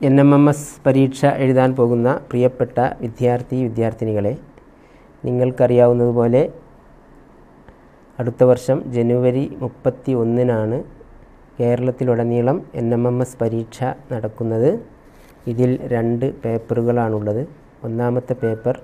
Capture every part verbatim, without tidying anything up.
N M M S പരീക്ഷ എഴുതാൻ പോകുന്ന പ്രിയപ്പെട്ട വിദ്യാർത്ഥി വിദ്യാർത്ഥിനികളെ, നിങ്ങൾക്കറിയാവുന്നതുപോലെ അടുത്ത വർഷം ജനുവരി മുപ്പത്തി ഒന്നിനാണ് കേരളത്തിലുടനീളം എൻ എം എം എസ് പരീക്ഷ നടക്കുന്നത്. ഇതിൽ രണ്ട് പേപ്പറുകളാണുള്ളത്. ഒന്നാമത്തെ പേപ്പർ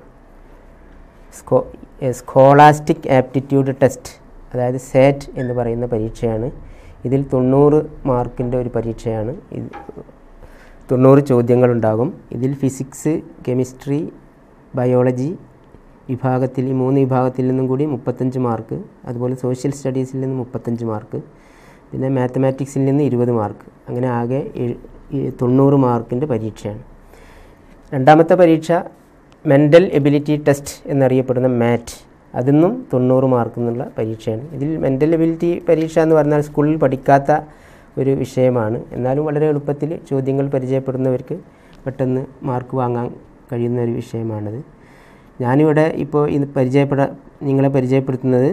സ്കോ സ്കോളാസ്റ്റിക് ആപ്റ്റിറ്റ്യൂഡ് ടെസ്റ്റ്, അതായത് സാറ്റ് എന്ന് പറയുന്ന പരീക്ഷയാണ്. ഇതിൽ തൊണ്ണൂറ് മാർക്കിൻ്റെ ഒരു പരീക്ഷയാണ്. ഇത് തൊണ്ണൂറ് ചോദ്യങ്ങളുണ്ടാകും. ഇതിൽ ഫിസിക്സ്, കെമിസ്ട്രി, ബയോളജി വിഭാഗത്തിൽ ഈ മൂന്ന് വിഭാഗത്തിൽ നിന്നും കൂടി മുപ്പത്തഞ്ച് മാർക്ക്, അതുപോലെ സോഷ്യൽ സ്റ്റഡീസിൽ നിന്ന് മുപ്പത്തഞ്ച് മാർക്ക്, പിന്നെ മാത്തമാറ്റിക്സിൽ നിന്ന് ഇരുപത് മാർക്ക്, അങ്ങനെ ആകെ തൊണ്ണൂറ് മാർക്കിൻ്റെ പരീക്ഷയാണ്. രണ്ടാമത്തെ പരീക്ഷ മെൻ്റൽ എബിലിറ്റി ടെസ്റ്റ് എന്നറിയപ്പെടുന്ന മാറ്റ്, അതിന്നും തൊണ്ണൂറ് മാർക്ക് എന്നുള്ള പരീക്ഷയാണ്. ഇതിൽ മെൻ്റൽ എബിലിറ്റി പരീക്ഷ എന്ന് പറഞ്ഞാൽ സ്കൂളിൽ പഠിക്കാത്ത ഒരു വിഷയമാണ്. എന്നാലും വളരെ എളുപ്പത്തിൽ ചോദ്യങ്ങൾ പരിചയപ്പെടുന്നവർക്ക് പെട്ടെന്ന് മാർക്ക് വാങ്ങാൻ കഴിയുന്ന ഒരു വിഷയമാണത്. ഞാനിവിടെ ഇപ്പോൾ ഇത് പരിചയപ്പെടാ നിങ്ങളെ പരിചയപ്പെടുത്തുന്നത്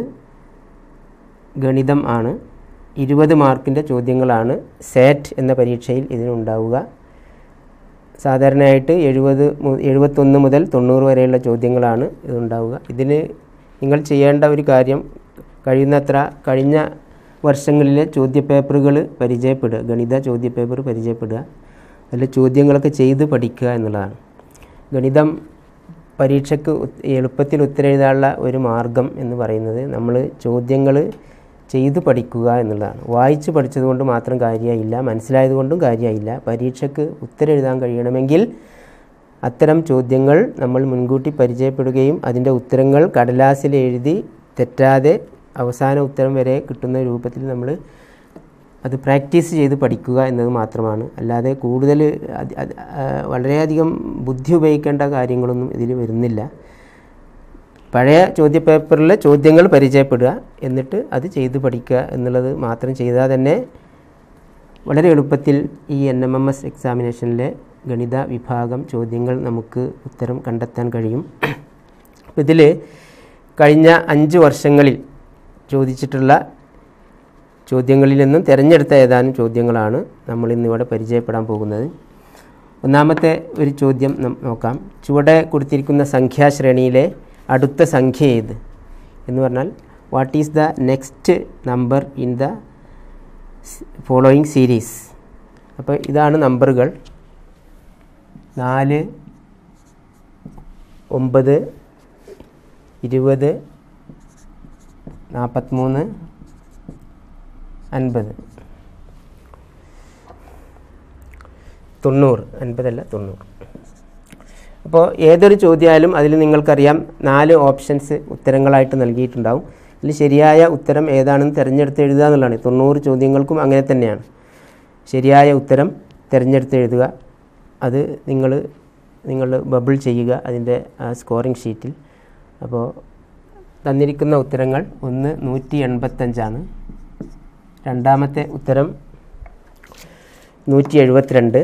ഗണിതം ആണ്. ഇരുപത് മാർക്കിൻ്റെ ചോദ്യങ്ങളാണ് സാറ്റ് എന്ന പരീക്ഷയിൽ ഇതിനുണ്ടാവുക. സാധാരണയായിട്ട് എഴുപത് എഴുപത്തൊന്ന് മുതൽ തൊണ്ണൂറ് വരെയുള്ള ചോദ്യങ്ങളാണ് ഇതുണ്ടാവുക. ഇതിന് നിങ്ങൾ ചെയ്യേണ്ട ഒരു കാര്യം, കഴിയുന്നത്ര കഴിഞ്ഞ വർഷങ്ങളിലെ ചോദ്യപേപ്പറുകൾ പരിചയപ്പെടുക, ഗണിത ചോദ്യപേപ്പർ പരിചയപ്പെടുക, അതിൽ ചോദ്യങ്ങളൊക്കെ ചെയ്ത് പഠിക്കുക എന്നുള്ളതാണ്. ഗണിതം പരീക്ഷയ്ക്ക് എളുപ്പത്തിൽ ഉത്തരെഴുതാനുള്ള ഒരു മാർഗം എന്ന് പറയുന്നത് നമ്മൾ ചോദ്യങ്ങൾ ചെയ്ത് പഠിക്കുക എന്നുള്ളതാണ്. വായിച്ച് പഠിച്ചതുകൊണ്ട് മാത്രം കാര്യമായില്ല, മനസ്സിലായതുകൊണ്ടും കാര്യമായില്ല. പരീക്ഷയ്ക്ക് ഉത്തരെഴുതാൻ കഴിയണമെങ്കിൽ അത്തരം ചോദ്യങ്ങൾ നമ്മൾ മുൻകൂട്ടി പരിചയപ്പെടുകയും അതിൻ്റെ ഉത്തരങ്ങൾ കടലാസിൽ എഴുതി തെറ്റാതെ അവസാന ഉത്തരം വരെ കിട്ടുന്ന രൂപത്തിൽ നമ്മൾ അത് പ്രാക്ടീസ് ചെയ്ത് പഠിക്കുക എന്നത് മാത്രമാണ്. അല്ലാതെ കൂടുതൽ വളരെയധികം ബുദ്ധി ഉപയോഗിക്കേണ്ട കാര്യങ്ങളൊന്നും ഇതിൽ വരുന്നില്ല. പഴയ ചോദ്യപേപ്പറിലെ ചോദ്യങ്ങൾ പരിചയപ്പെടുക, എന്നിട്ട് അത് ചെയ്ത് പഠിക്കുക എന്നുള്ളത് മാത്രം ചെയ്താൽ തന്നെ വളരെ എളുപ്പത്തിൽ ഈ എൻ എം എം എസ് എക്സാമിനേഷനിലെ ഗണിത വിഭാഗം ചോദ്യങ്ങൾ നമുക്ക് ഉത്തരം കണ്ടെത്താൻ കഴിയും. ഇതിൽ കഴിഞ്ഞ അഞ്ച് വർഷങ്ങളിൽ ചോദിച്ചിട്ടുള്ള ചോദ്യങ്ങളിൽ നിന്നും തിരഞ്ഞെടുത്ത ഏതാനും ചോദ്യങ്ങളാണ് നമ്മൾ ഇന്നിവിടെ പരിചയപ്പെടാൻ പോകുന്നത്. ഒന്നാമത്തെ ഒരു ചോദ്യം നോക്കാം. ചുവടെ കൊടുത്തിരിക്കുന്ന സംഖ്യാശ്രേണിയിലെ അടുത്ത സംഖ്യ ഏത് എന്ന് പറഞ്ഞാൽ what is the next number in the following series. അപ്പോൾ ഇതാണ് നമ്പറുകൾ: നാല്, ഒമ്പത്, ഇരുപത്, നാൽപ്പത്തിമൂന്ന്, അൻപത്, തൊണ്ണൂറ്. അൻപതല്ല, തൊണ്ണൂറ്. അപ്പോൾ ഏതൊരു ചോദ്യമായാലും അതിൽ നിങ്ങൾക്കറിയാം നാല് ഓപ്ഷൻസ് ഉത്തരങ്ങളായിട്ട് നൽകിയിട്ടുണ്ടാവും. അതിൽ ശരിയായ ഉത്തരം ഏതാണെന്ന് തിരഞ്ഞെടുത്ത് എഴുതുക എന്നുള്ളതാണ്. തൊണ്ണൂറ് ചോദ്യങ്ങൾക്കും അങ്ങനെ തന്നെയാണ്. ശരിയായ ഉത്തരം തിരഞ്ഞെടുത്ത് എഴുതുക. അത് നിങ്ങൾ നിങ്ങൾ ബബിൾ ചെയ്യുക അതിൻ്റെ സ്കോറിംഗ് ഷീറ്റിൽ. അപ്പോൾ തന്നിരിക്കുന്ന ഉത്തരങ്ങൾ: ഒന്ന് നൂറ്റി എൺപത്തഞ്ചാണ്, രണ്ടാമത്തെ ഉത്തരം നൂറ്റി എഴുപത്തിരണ്ട്,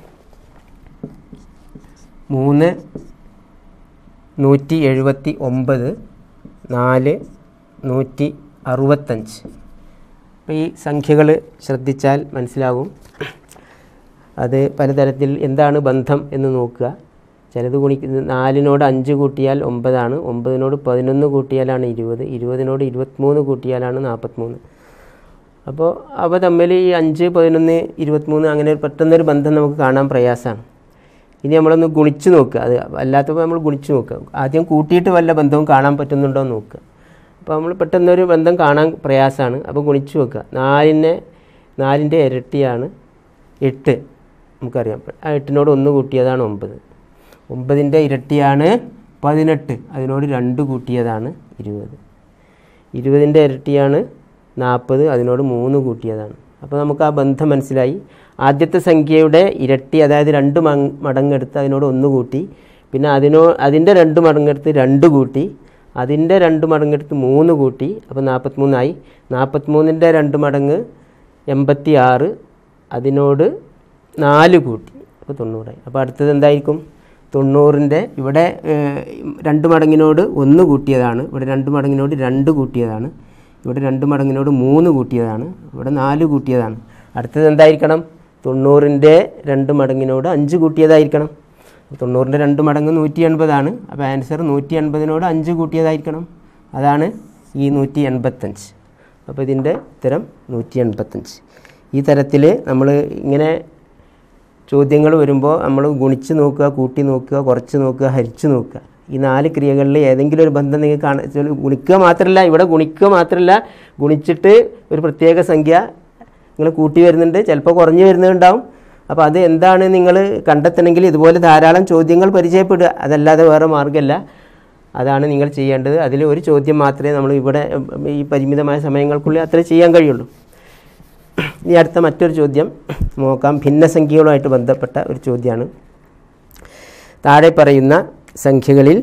മൂന്ന് നൂറ്റി എഴുപത്തി ഒമ്പത്, നാല് നൂറ്റി അറുപത്തഞ്ച്. അപ്പോൾ ഈ സംഖ്യകൾ ശ്രദ്ധിച്ചാൽ മനസ്സിലാകും. അത് പലതരത്തിൽ എന്താണ് ബന്ധം എന്ന് നോക്കുക. ചിലത് ഗുണിക്കുന്നത് നാലിനോട് അഞ്ച് കൂട്ടിയാൽ ഒമ്പതാണ്, ഒമ്പതിനോട് പതിനൊന്ന് കൂട്ടിയാലാണ് ഇരുപത്, ഇരുപതിനോട് ഇരുപത്തിമൂന്ന് കൂട്ടിയാലാണ് നാൽപ്പത്തിമൂന്ന്. അപ്പോൾ അവ തമ്മിൽ ഈ അഞ്ച്, പതിനൊന്ന്, ഇരുപത്തിമൂന്ന് അങ്ങനെ പെട്ടെന്നൊരു ബന്ധം നമുക്ക് കാണാൻ പ്രയാസമാണ്. ഇനി നമ്മളൊന്ന് ഗുണിച്ച് നോക്കുക. അത് അല്ലാത്തപ്പോൾ നമ്മൾ ഗുണിച്ച് നോക്കുക. ആദ്യം കൂട്ടിയിട്ട് വല്ല ബന്ധവും കാണാൻ പറ്റുന്നുണ്ടോ എന്ന് നോക്കുക. അപ്പോൾ നമ്മൾ പെട്ടെന്നൊരു ബന്ധം കാണാൻ പ്രയാസമാണ്. അപ്പോൾ ഗുണിച്ച് നോക്കുക. നാലിനെ നാലിൻ്റെ ഇരട്ടിയാണ് എട്ട്, നമുക്കറിയാം. ആ എട്ടിനോട് ഒന്ന് കൂട്ടിയതാണ് ഒമ്പത്. ഒമ്പതിൻ്റെ ഇരട്ടിയാണ് പതിനെട്ട്, അതിനോട് രണ്ട് കൂട്ടിയതാണ് ഇരുപത്. ഇരുപതിൻ്റെ ഇരട്ടിയാണ് നാൽപ്പത്, അതിനോട് മൂന്ന് കൂട്ടിയതാണ്. അപ്പോൾ നമുക്ക് ആ ബന്ധം മനസ്സിലായി. ആദ്യത്തെ സംഖ്യയുടെ ഇരട്ടി, അതായത് രണ്ട് മടങ്ങെടുത്ത് അതിനോട് ഒന്ന് കൂട്ടി, പിന്നെ അതിനോ അതിൻ്റെ രണ്ട് മടങ്ങെടുത്ത് രണ്ട് കൂട്ടി, അതിൻ്റെ രണ്ട് മടങ്ങെടുത്ത് മൂന്ന് കൂട്ടി, അപ്പോൾ നാൽപ്പത്തിമൂന്നായി. നാൽപ്പത്തിമൂന്നിൻ്റെ രണ്ട് മടങ്ങ് എൺപത്തി ആറ്, അതിനോട് നാല് കൂട്ടി, അപ്പോൾ തൊണ്ണൂറായി. അപ്പോൾ അടുത്തത് എന്തായിരിക്കും? തൊണ്ണൂറിൻ്റെ ഇവിടെ രണ്ട് മടങ്ങിനോട് ഒന്ന് കൂട്ടിയതാണ്, ഇവിടെ രണ്ട് മടങ്ങിനോട് രണ്ട് കൂട്ടിയതാണ്, ഇവിടെ രണ്ട് മടങ്ങിനോട് മൂന്ന് കൂട്ടിയതാണ്, ഇവിടെ നാല് കൂട്ടിയതാണ്. അടുത്തത് എന്തായിരിക്കണം? തൊണ്ണൂറിൻ്റെ രണ്ട് മടങ്ങിനോട് അഞ്ച് കൂട്ടിയതായിരിക്കണം. തൊണ്ണൂറിൻ്റെ രണ്ട് മടങ്ങ് നൂറ്റി എൺപതാണ്. അപ്പോൾ ആൻസർ നൂറ്റി എൺപതിനോട് അഞ്ച് കൂട്ടിയതായിരിക്കണം. അതാണ് ഈ നൂറ്റി എൺപത്തഞ്ച്. അപ്പോൾ ഇതിൻ്റെ ഉത്തരം നൂറ്റി എൺപത്തഞ്ച്. ഈ തരത്തിൽ നമ്മൾ ഇങ്ങനെ ചോദ്യങ്ങൾ വരുമ്പോൾ നമ്മൾ ഗുണിച്ച് നോക്കുക, കൂട്ടി നോക്കുക, കുറച്ച് നോക്കുക, ഹരിച്ച് നോക്കുക. ഈ നാല് ക്രിയകളിൽ ഏതെങ്കിലും ഒരു ബന്ധം നിങ്ങൾക്ക് കാണാൻ, ഗുണിക്കുക മാത്രമല്ല, ഇവിടെ ഗുണിക്കുക മാത്രമല്ല, ഗുണിച്ചിട്ട് ഒരു പ്രത്യേക സംഖ്യ നിങ്ങൾ കൂട്ടി വരുന്നുണ്ട്, ചിലപ്പോൾ കുറഞ്ഞു വരുന്നുണ്ടാവും. അപ്പോൾ അത് എന്താണ് നിങ്ങൾ കണ്ടെത്തണമെങ്കിൽ ഇതുപോലെ ധാരാളം ചോദ്യങ്ങൾ പരിചയപ്പെടുക, അതല്ലാതെ വേറെ മാർഗ്ഗമല്ല. അതാണ് നിങ്ങൾ ചെയ്യേണ്ടത്. അതിൽ ഒരു ചോദ്യം മാത്രമേ നമ്മൾ ഇവിടെ ഈ പരിമിതമായ സമയങ്ങൾക്കുള്ളിൽ അത്രേ ചെയ്യാൻ കഴിയുള്ളൂ. ഇനി അടുത്ത മറ്റൊരു ചോദ്യം നോക്കാം. ഭിന്നസംഖ്യകളുമായിട്ട് ബന്ധപ്പെട്ട ഒരു ചോദ്യമാണ്. താഴെ പറയുന്ന സംഖ്യകളിൽ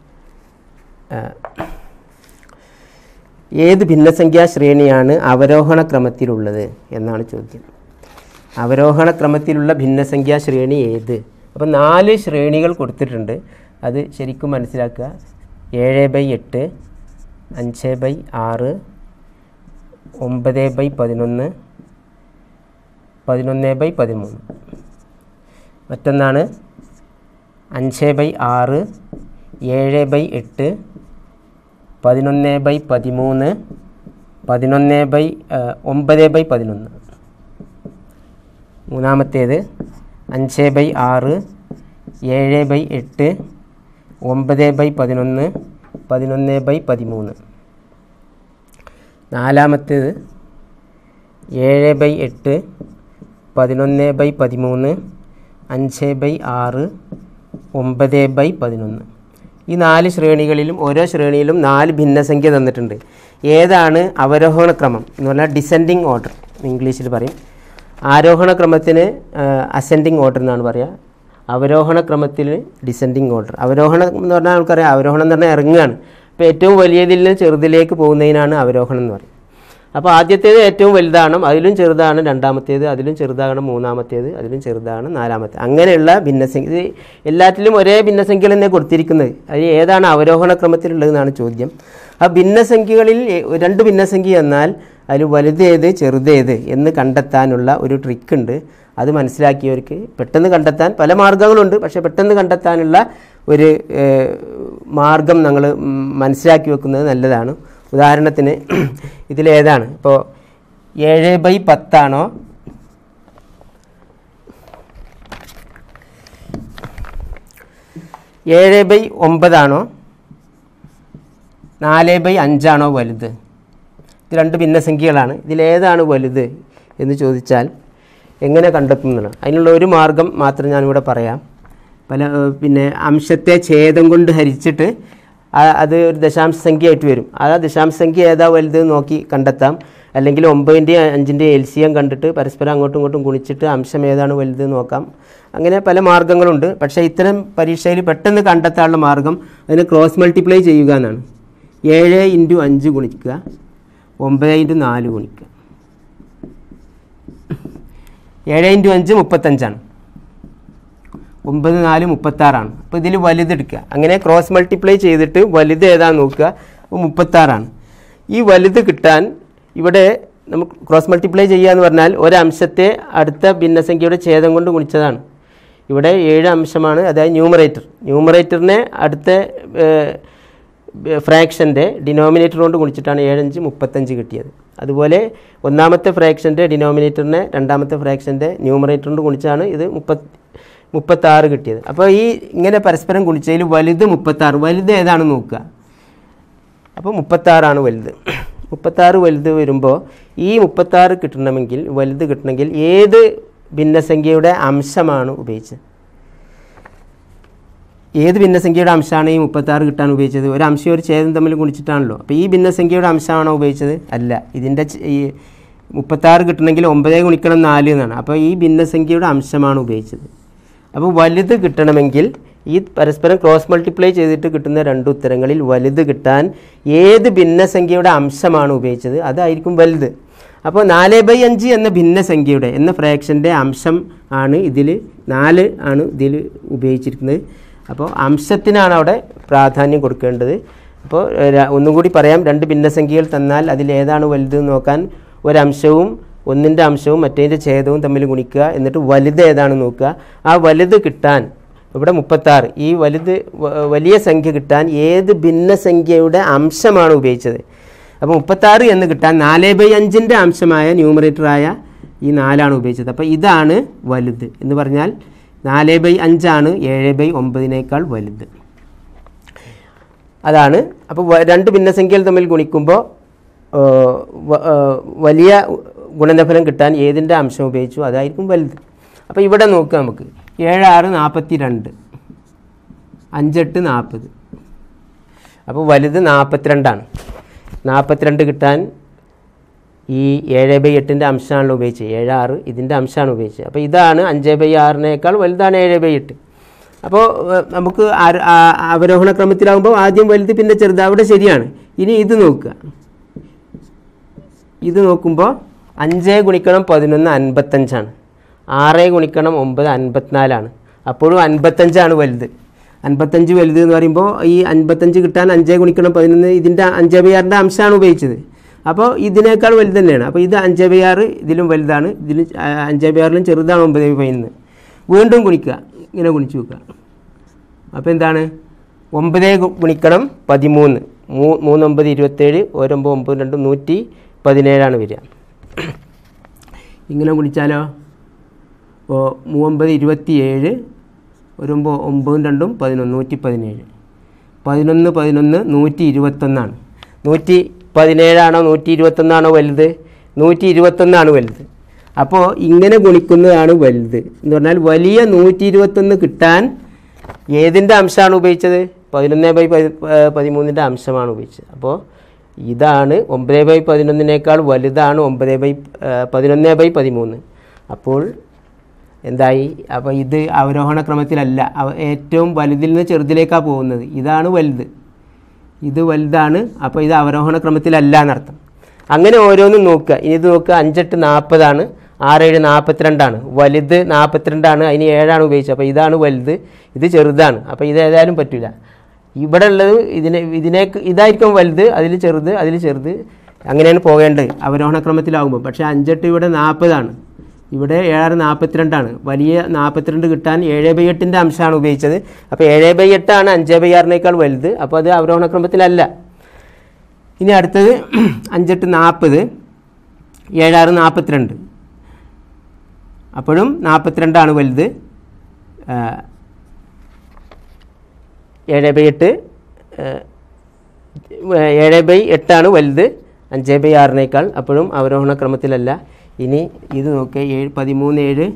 ഏത് ഭിന്നസംഖ്യാ ശ്രേണിയാണ് അവരോഹണ ക്രമത്തിലുള്ളത് എന്നാണ് ചോദ്യം. അവരോഹണ ക്രമത്തിലുള്ള ഭിന്നസംഖ്യാ ശ്രേണി ഏത്? അപ്പോൾ നാല് ശ്രേണികൾ കൊടുത്തിട്ടുണ്ട്, അത് ശരിക്കും മനസ്സിലാക്കുക. ഏഴ് ബൈ എട്ട്, അഞ്ച് ബൈ ആറ്, ഒമ്പത് ബൈ പതിനൊന്ന്, പതിനൊന്ന് ബൈ പതിമൂന്ന്. മറ്റൊന്നാണ് അഞ്ച് ബൈ ആറ്, ഏഴ് ബൈ എട്ട്, പതിനൊന്ന് ബൈ പതിമൂന്ന്, പതിനൊന്ന് ബൈ ഒമ്പത് ബൈ പതിനൊന്ന്. മൂന്നാമത്തേത് അഞ്ച് ബൈ ആറ്, ഏഴ് ബൈ എട്ട്, ഒമ്പത് ബൈ പതിനൊന്ന്, പതിനൊന്ന് ബൈ പതിമൂന്ന്. നാലാമത്തേത് ഏഴ് ബൈ എട്ട്, പതിനൊന്ന് ബൈ പതിമൂന്ന്, അഞ്ച് ബൈ ആറ്, ഒമ്പത് ബൈ പതിനൊന്ന്. ഈ നാല് ശ്രേണികളിലും ഓരോ ശ്രേണിയിലും നാല് ഭിന്നസംഖ്യ തന്നിട്ടുണ്ട്. ഏതാണ് അവരോഹണ ക്രമം എന്ന് പറഞ്ഞാൽ ഡിസെൻഡിങ് ഓർഡർ ഇംഗ്ലീഷിൽ പറയും. ആരോഹണ ക്രമത്തിന് അസെൻഡിങ് ഓർഡർ എന്നാണ് പറയുക. അവരോഹണ ക്രമത്തിൽ ഡിസെൻഡിങ് ഓർഡർ. അവരോഹണം എന്ന് പറഞ്ഞാൽ നമുക്കറിയാം, അവരോഹണം എന്ന് പറഞ്ഞാൽ ഇറങ്ങുകയാണ്. അപ്പോൾ ഏറ്റവും വലിയതിൽ നിന്ന് ചെറുതിലേക്ക് പോകുന്നതിനാണ് അവരോഹണം എന്ന് പറയും. അപ്പോൾ ആദ്യത്തേത് ഏറ്റവും വലുതാണ്, അതിലും ചെറുതാണ് രണ്ടാമത്തേത്, അതിലും ചെറുതാണ് മൂന്നാമത്തേത്, അതിലും ചെറുതാണ് നാലാമത്തേത്. അങ്ങനെയുള്ള ഭിന്നസംഖ്യ എല്ലാറ്റിലും ഒരേ ഭിന്നസംഖ്യകൾ തന്നെ കൊടുത്തിരിക്കുന്നത്. അതിൽ ഏതാണ് അവരോഹണ ക്രമത്തിലുള്ളതെന്നാണ് ചോദ്യം. ആ ഭിന്നസംഖ്യകളിൽ രണ്ട് ഭിന്നസംഖ്യ എന്നാൽ അതിൽ വലുതേത് ചെറുതേത് എന്ന് കണ്ടെത്താനുള്ള ഒരു ട്രിക്ക് ഉണ്ട്. അത് മനസ്സിലാക്കിയവർക്ക് പെട്ടെന്ന് കണ്ടെത്താൻ പല മാർഗ്ഗങ്ങളുണ്ട്, പക്ഷേ പെട്ടെന്ന് കണ്ടെത്താനുള്ള ഒരു മാർഗം നമ്മൾ മനസ്സിലാക്കി വെക്കുന്നത് നല്ലതാണ്. ഉദാഹരണത്തിന് ഇതിലേതാണ്, ഇപ്പോൾ ഏഴ് ബൈ പത്താണോ ഏഴ് ബൈ ഒമ്പതാണോ നാല് ബൈ അഞ്ചാണോ വലുത്? ഇത് രണ്ട് ഭിന്നസംഖ്യകളാണ്. ഇതിലേതാണ് വലുത് എന്ന് ചോദിച്ചാൽ എങ്ങനെ കണ്ടെത്തുന്നതാണ്? അതിനുള്ള ഒരു മാർഗം മാത്രം ഞാനിവിടെ പറയാം. പല പിന്നെ അംശത്തെ ഛേദം കൊണ്ട് ഹരിച്ചിട്ട് അത് ഒരു ദശാംശ സംഖ്യ ആയിട്ട് വരും. ആ ദശാംശ സംഖ്യ ഏതാ വലുത് നോക്കി കണ്ടെത്താം. അല്ലെങ്കിൽ ഒമ്പതിൻ്റെയും അഞ്ചിൻ്റെയും എൽ സി എം കണ്ടിട്ട് പരസ്പരം അങ്ങോട്ടും ഇങ്ങോട്ടും ഗുണിച്ചിട്ട് അംശം ഏതാണ് വലുത് നോക്കാം. അങ്ങനെ പല മാർഗ്ഗങ്ങളുണ്ട്. പക്ഷേ ഇത്തരം പരീക്ഷയിൽ പെട്ടെന്ന് കണ്ടെത്താനുള്ള മാർഗ്ഗം അതിന് ക്രോസ് മൾട്ടിപ്ലൈ ചെയ്യുക എന്നാണ്. ഏഴ് ഇൻറ്റു അഞ്ച് ഗുണിക്കുക, ഒമ്പത് ഇൻറ്റു നാല് ഗുണിക്കുക. ഏഴ് ഇൻറ്റു അഞ്ച് മുപ്പത്തഞ്ചാണ്, ഒമ്പത് നാല് മുപ്പത്താറാണ്. അപ്പോൾ ഇതിൽ വലുതെടുക്കുക. അങ്ങനെ ക്രോസ് മൾട്ടിപ്ലൈ ചെയ്തിട്ട് വലുത് ഏതാണെന്ന് നോക്കുക. അപ്പോൾ മുപ്പത്താറാണ്. ഈ വലുത് കിട്ടാൻ ഇവിടെ നമുക്ക് ക്രോസ് മൾട്ടിപ്ലൈ ചെയ്യുക എന്ന് പറഞ്ഞാൽ ഒരംശത്തെ അടുത്ത ഭിന്നസംഖ്യയുടെ ഛേദം കൊണ്ട് ഗുണിച്ചതാണ്. ഇവിടെ ഏഴ് അംശമാണ്, അതായത് ന്യൂമറേറ്റർ. ന്യൂമറേറ്ററിനെ അടുത്ത ഫ്രാക്ഷൻ്റെ ഡിനോമിനേറ്റർ കൊണ്ട് ഗുണിച്ചിട്ടാണ് ഏഴഞ്ച് മുപ്പത്തഞ്ച് കിട്ടിയത്. അതുപോലെ ഒന്നാമത്തെ ഫ്രാക്ഷൻ്റെ ഡിനോമിനേറ്ററിനെ രണ്ടാമത്തെ ഫ്രാക്ഷൻ്റെ ന്യൂമറേറ്റർ കൊണ്ട് ഗുണിച്ചാണ് ഇത് മുപ്പത്തി മുപ്പത്താറ് കിട്ടിയത്. അപ്പോൾ ഈ ഇങ്ങനെ പരസ്പരം ഗുണിച്ചതിൽ വലുത് മുപ്പത്താറ്, വലുത് ഏതാണെന്ന് നോക്കുക. അപ്പോൾ മുപ്പത്താറാണ് വലുത്. മുപ്പത്താറ് വലുത് വരുമ്പോൾ ഈ മുപ്പത്താറ് കിട്ടണമെങ്കിൽ വലുത് കിട്ടണമെങ്കിൽ ഏത് ഭിന്നസംഖ്യയുടെ അംശമാണ് ഉപയോഗിച്ചത്? ഏത് ഭിന്നസംഖ്യയുടെ അംശമാണ് ഈ മുപ്പത്താറ് കിട്ടാൻ ഉപയോഗിച്ചത്? ഒരു അംശം ഒരു ഛേദം തമ്മിൽ ഗുണിച്ചിട്ടാണല്ലോ. അപ്പോൾ ഈ ഭിന്നസംഖ്യയുടെ അംശമാണോ ഉപയോഗിച്ചത്? അല്ല. ഇതിൻ്റെ ഈ മുപ്പത്താറ് കിട്ടണമെങ്കിൽ ഒമ്പതേ ഗുണിക്കണം നാല് എന്നാണ്. അപ്പോൾ ഈ ഭിന്നസംഖ്യയുടെ അംശമാണ് ഉപയോഗിച്ചത്. അപ്പോൾ വലുത് കിട്ടണമെങ്കിൽ ഈ പരസ്പരം ക്രോസ് മൾട്ടിപ്ലൈ ചെയ്തിട്ട് കിട്ടുന്ന രണ്ട് ഉത്തരങ്ങളിൽ വലുത് കിട്ടാൻ ഏത് ഭിന്നസംഖ്യയുടെ അംശമാണ് ഉപയോഗിച്ചത് അതായിരിക്കും വലുത്. അപ്പോൾ നാല് ബൈ അഞ്ച് എന്ന ഭിന്നസംഖ്യയുടെ എന്ന ഫ്രാക്ഷൻ്റെ അംശം ആണ് ഇതിൽ, നാല് ആണ് ഇതിൽ ഉപയോഗിച്ചിരിക്കുന്നത്. അപ്പോൾ അംശത്തിനാണ് അവിടെ പ്രാധാന്യം കൊടുക്കേണ്ടത്. അപ്പോൾ ഒന്നുകൂടി പറയാം, രണ്ട് ഭിന്നസംഖ്യകൾ തന്നാൽ അതിലേതാണ് വലുത് നോക്കാൻ ഒരംശവും ഒന്നിൻ്റെ അംശവും മറ്റേതിൻ്റെ ഛേദവും തമ്മിൽ ഗുണിക്കുക. എന്നിട്ട് വലുത് ഏതാണെന്ന് നോക്കുക. ആ വലുത് കിട്ടാൻ ഇവിടെ മുപ്പത്താറ്, ഈ വലുത് വലിയ സംഖ്യ കിട്ടാൻ ഏത് ഭിന്നസംഖ്യയുടെ അംശമാണ് ഉപയോഗിച്ചത്? അപ്പോൾ മുപ്പത്താറ് എന്ന് കിട്ടാൻ നാല് ബൈ അഞ്ചിൻ്റെ അംശമായ ന്യൂമറേറ്ററായ ഈ നാലാണ് ഉപയോഗിച്ചത്. അപ്പോൾ ഇതാണ് വലുത് എന്ന് പറഞ്ഞാൽ നാല് ബൈ അഞ്ചാണ് ഏഴ് ബൈ ഒമ്പതിനേക്കാൾ വലുത്. അതാണ്. അപ്പോൾ രണ്ട് ഭിന്നസംഖ്യകൾ തമ്മിൽ ഗുണിക്കുമ്പോൾ വലിയ ഗുണനഫലം കിട്ടാൻ ഏതിൻ്റെ അംശം ഉപയോഗിച്ചു അതായിരിക്കും വലുത്. അപ്പോൾ ഇവിടെ നോക്കുക, നമുക്ക് ഏഴ് ആറ് നാൽപ്പത്തി രണ്ട്, അഞ്ചെട്ട് നാൽപ്പത്. അപ്പോൾ വലുത് നാൽപ്പത്തിരണ്ടാണ്. നാൽപ്പത്തിരണ്ട് കിട്ടാൻ ഈ ഏഴ് ബൈ എട്ടിൻ്റെ അംശമാണല്ലോ ഉപയോഗിച്ചത്. ഏഴ് ആറ് ഇതിൻ്റെ അംശമാണ് ഉപയോഗിച്ചത്. അപ്പോൾ ഇതാണ് അഞ്ച് ബൈ ആറിനേക്കാൾ വലുതാണ് ഏഴ് ബൈ എട്ട്. അപ്പോൾ നമുക്ക് അവരോഹണ ക്രമത്തിലാകുമ്പോൾ ആദ്യം വലുത് പിന്നെ ചെറുത്, അവിടെ ശരിയാണ്. ഇനി ഇത് നോക്കുക. ഇത് നോക്കുമ്പോൾ അഞ്ച് ഗുണിക്കണം പതിനൊന്ന് അൻപത്തഞ്ചാണ്, ആറ് ഗുണിക്കണം ഒമ്പത് അൻപത്തിനാലാണ്. അപ്പോഴും അൻപത്തഞ്ചാണ് വലുത്. അൻപത്തഞ്ച് വലുത് എന്ന് പറയുമ്പോൾ ഈ അൻപത്തഞ്ച് കിട്ടാൻ അഞ്ച് ഗുണിക്കണം പതിനൊന്ന് ഇതിൻ്റെ അഞ്ച് ബൈ ആറിൻ്റെ അംശമാണ് ഉപയോഗിച്ചത്. അപ്പോൾ ഇതിനേക്കാൾ വലുത് തന്നെയാണ്. അപ്പോൾ ഇത് അഞ്ച് ബൈ ആറ് ഇതിലും വലുതാണ്, ഇതിൽ അഞ്ച് ബൈ ആറിലും ചെറുതാണ് ഒമ്പത് ബൈ പതിനൊന്ന്. വീണ്ടും ഗുണിക്കുക, ഇങ്ങനെ ഗുണിച്ച് വെക്കുക. അപ്പോൾ എന്താണ്? ഒമ്പത് ഗുണിക്കണം പതിമൂന്ന്, മൂ മൂന്നൊമ്പത് ഇരുപത്തേഴ്, ഒരൊമ്പത് ഒമ്പത് രണ്ടും നൂറ്റി പതിനേഴാണ് വരിക. ഇങ്ങനെ ഗുണിച്ചാലോ ഓ മൂവൊമ്പത് ഇരുപത്തിയേഴ്, ഒരൊമ്പത് ഒമ്പതും രണ്ടും പതിനൊന്ന്, നൂറ്റി പതിനേഴ്. പതിനൊന്ന് പതിനൊന്ന് നൂറ്റി ഇരുപത്തൊന്നാണ്. നൂറ്റി പതിനേഴാണോ നൂറ്റി ഇരുപത്തൊന്നാണോ വലുത്? നൂറ്റി ഇരുപത്തൊന്നാണ് വലുത്. അപ്പോൾ ഇങ്ങനെ ഗുണിക്കുന്നതാണ് വലുത് എന്ന് പറഞ്ഞാൽ വലിയ നൂറ്റി ഇരുപത്തൊന്ന് കിട്ടാൻ ഏതിൻ്റെ അംശമാണ് ഉപയോഗിച്ചത്? പതിനൊന്ന് ബൈ പതി പതിമൂന്നിൻ്റെ അംശമാണ് ഉപയോഗിച്ചത്. അപ്പോൾ ഇതാണ് ഒമ്പത് ബൈ പതിനൊന്നിനേക്കാൾ വലുതാണ് ഒമ്പത് ബൈ പതിനൊന്ന് ബൈ പതിമൂന്ന്. അപ്പോൾ എന്തായി? അപ്പോൾ ഇത് അവരോഹണ ക്രമത്തിലല്ല, ഏറ്റവും വലുതിൽ നിന്ന് ചെറുതിലേക്കാണ് പോകുന്നത്. ഇതാണ് വലുത്, ഇത് വലുതാണ്. അപ്പോൾ ഇത് അവരോഹണ ക്രമത്തിലല്ല എന്നർത്ഥം. അങ്ങനെ ഓരോന്നും നോക്കുക. ഇനി ഇത് നോക്കുക, അഞ്ചെട്ട് നാൽപ്പതാണ്, ആറേഴ് നാൽപ്പത്തിരണ്ടാണ്. വലുത് നാൽപ്പത്തിരണ്ടാണ്, അതിന് ഏഴാണ് ഉപയോഗിച്ചത്. അപ്പോൾ ഇതാണ് വലുത്, ഇത് ചെറുതാണ്. അപ്പോൾ ഇത് ഏതായാലും പറ്റില്ല. ഇവിടെ ഉള്ളത് ഇതിനെ ഇതിനെ ഇതായിരിക്കും വലുത്, അതിൽ ചെറുത്, അതിൽ ചെറുത്, അങ്ങനെയാണ് പോകേണ്ടത് അവരോഹണ ക്രമത്തിലാകുമ്പോൾ. പക്ഷേ അഞ്ചെട്ട് ഇവിടെ നാൽപ്പതാണ്, ഇവിടെ ഏഴാറ് നാൽപ്പത്തിരണ്ടാണ്. വലിയ നാൽപ്പത്തിരണ്ട് കിട്ടാൻ ഏഴ് ബൈ എട്ടിൻ്റെ അംശമാണ് ഉപയോഗിച്ചത്. അപ്പോൾ ഏഴ് ബൈ എട്ടാണ് അഞ്ച് ബൈ ആറിനേക്കാൾ വലുത്. അപ്പോൾ അത് അവരോഹണ ക്രമത്തിലല്ല. ഇനി അടുത്തത് അഞ്ചെട്ട് നാൽപ്പത്, ഏഴാറ് നാൽപ്പത്തിരണ്ട്. അപ്പോഴും നാൽപ്പത്തിരണ്ടാണ് വലുത്. ഏഴ് ബൈ എട്ട് ഏഴ് ബൈ എട്ടാണ് വലുത് അഞ്ച് ബൈ ആറിനേക്കാൾ. അപ്പോഴും അവരോഹണ ക്രമത്തിലല്ല. ഇനി ഇത് നോക്കുക, ഏഴ് പതിമൂന്ന് ഏഴ്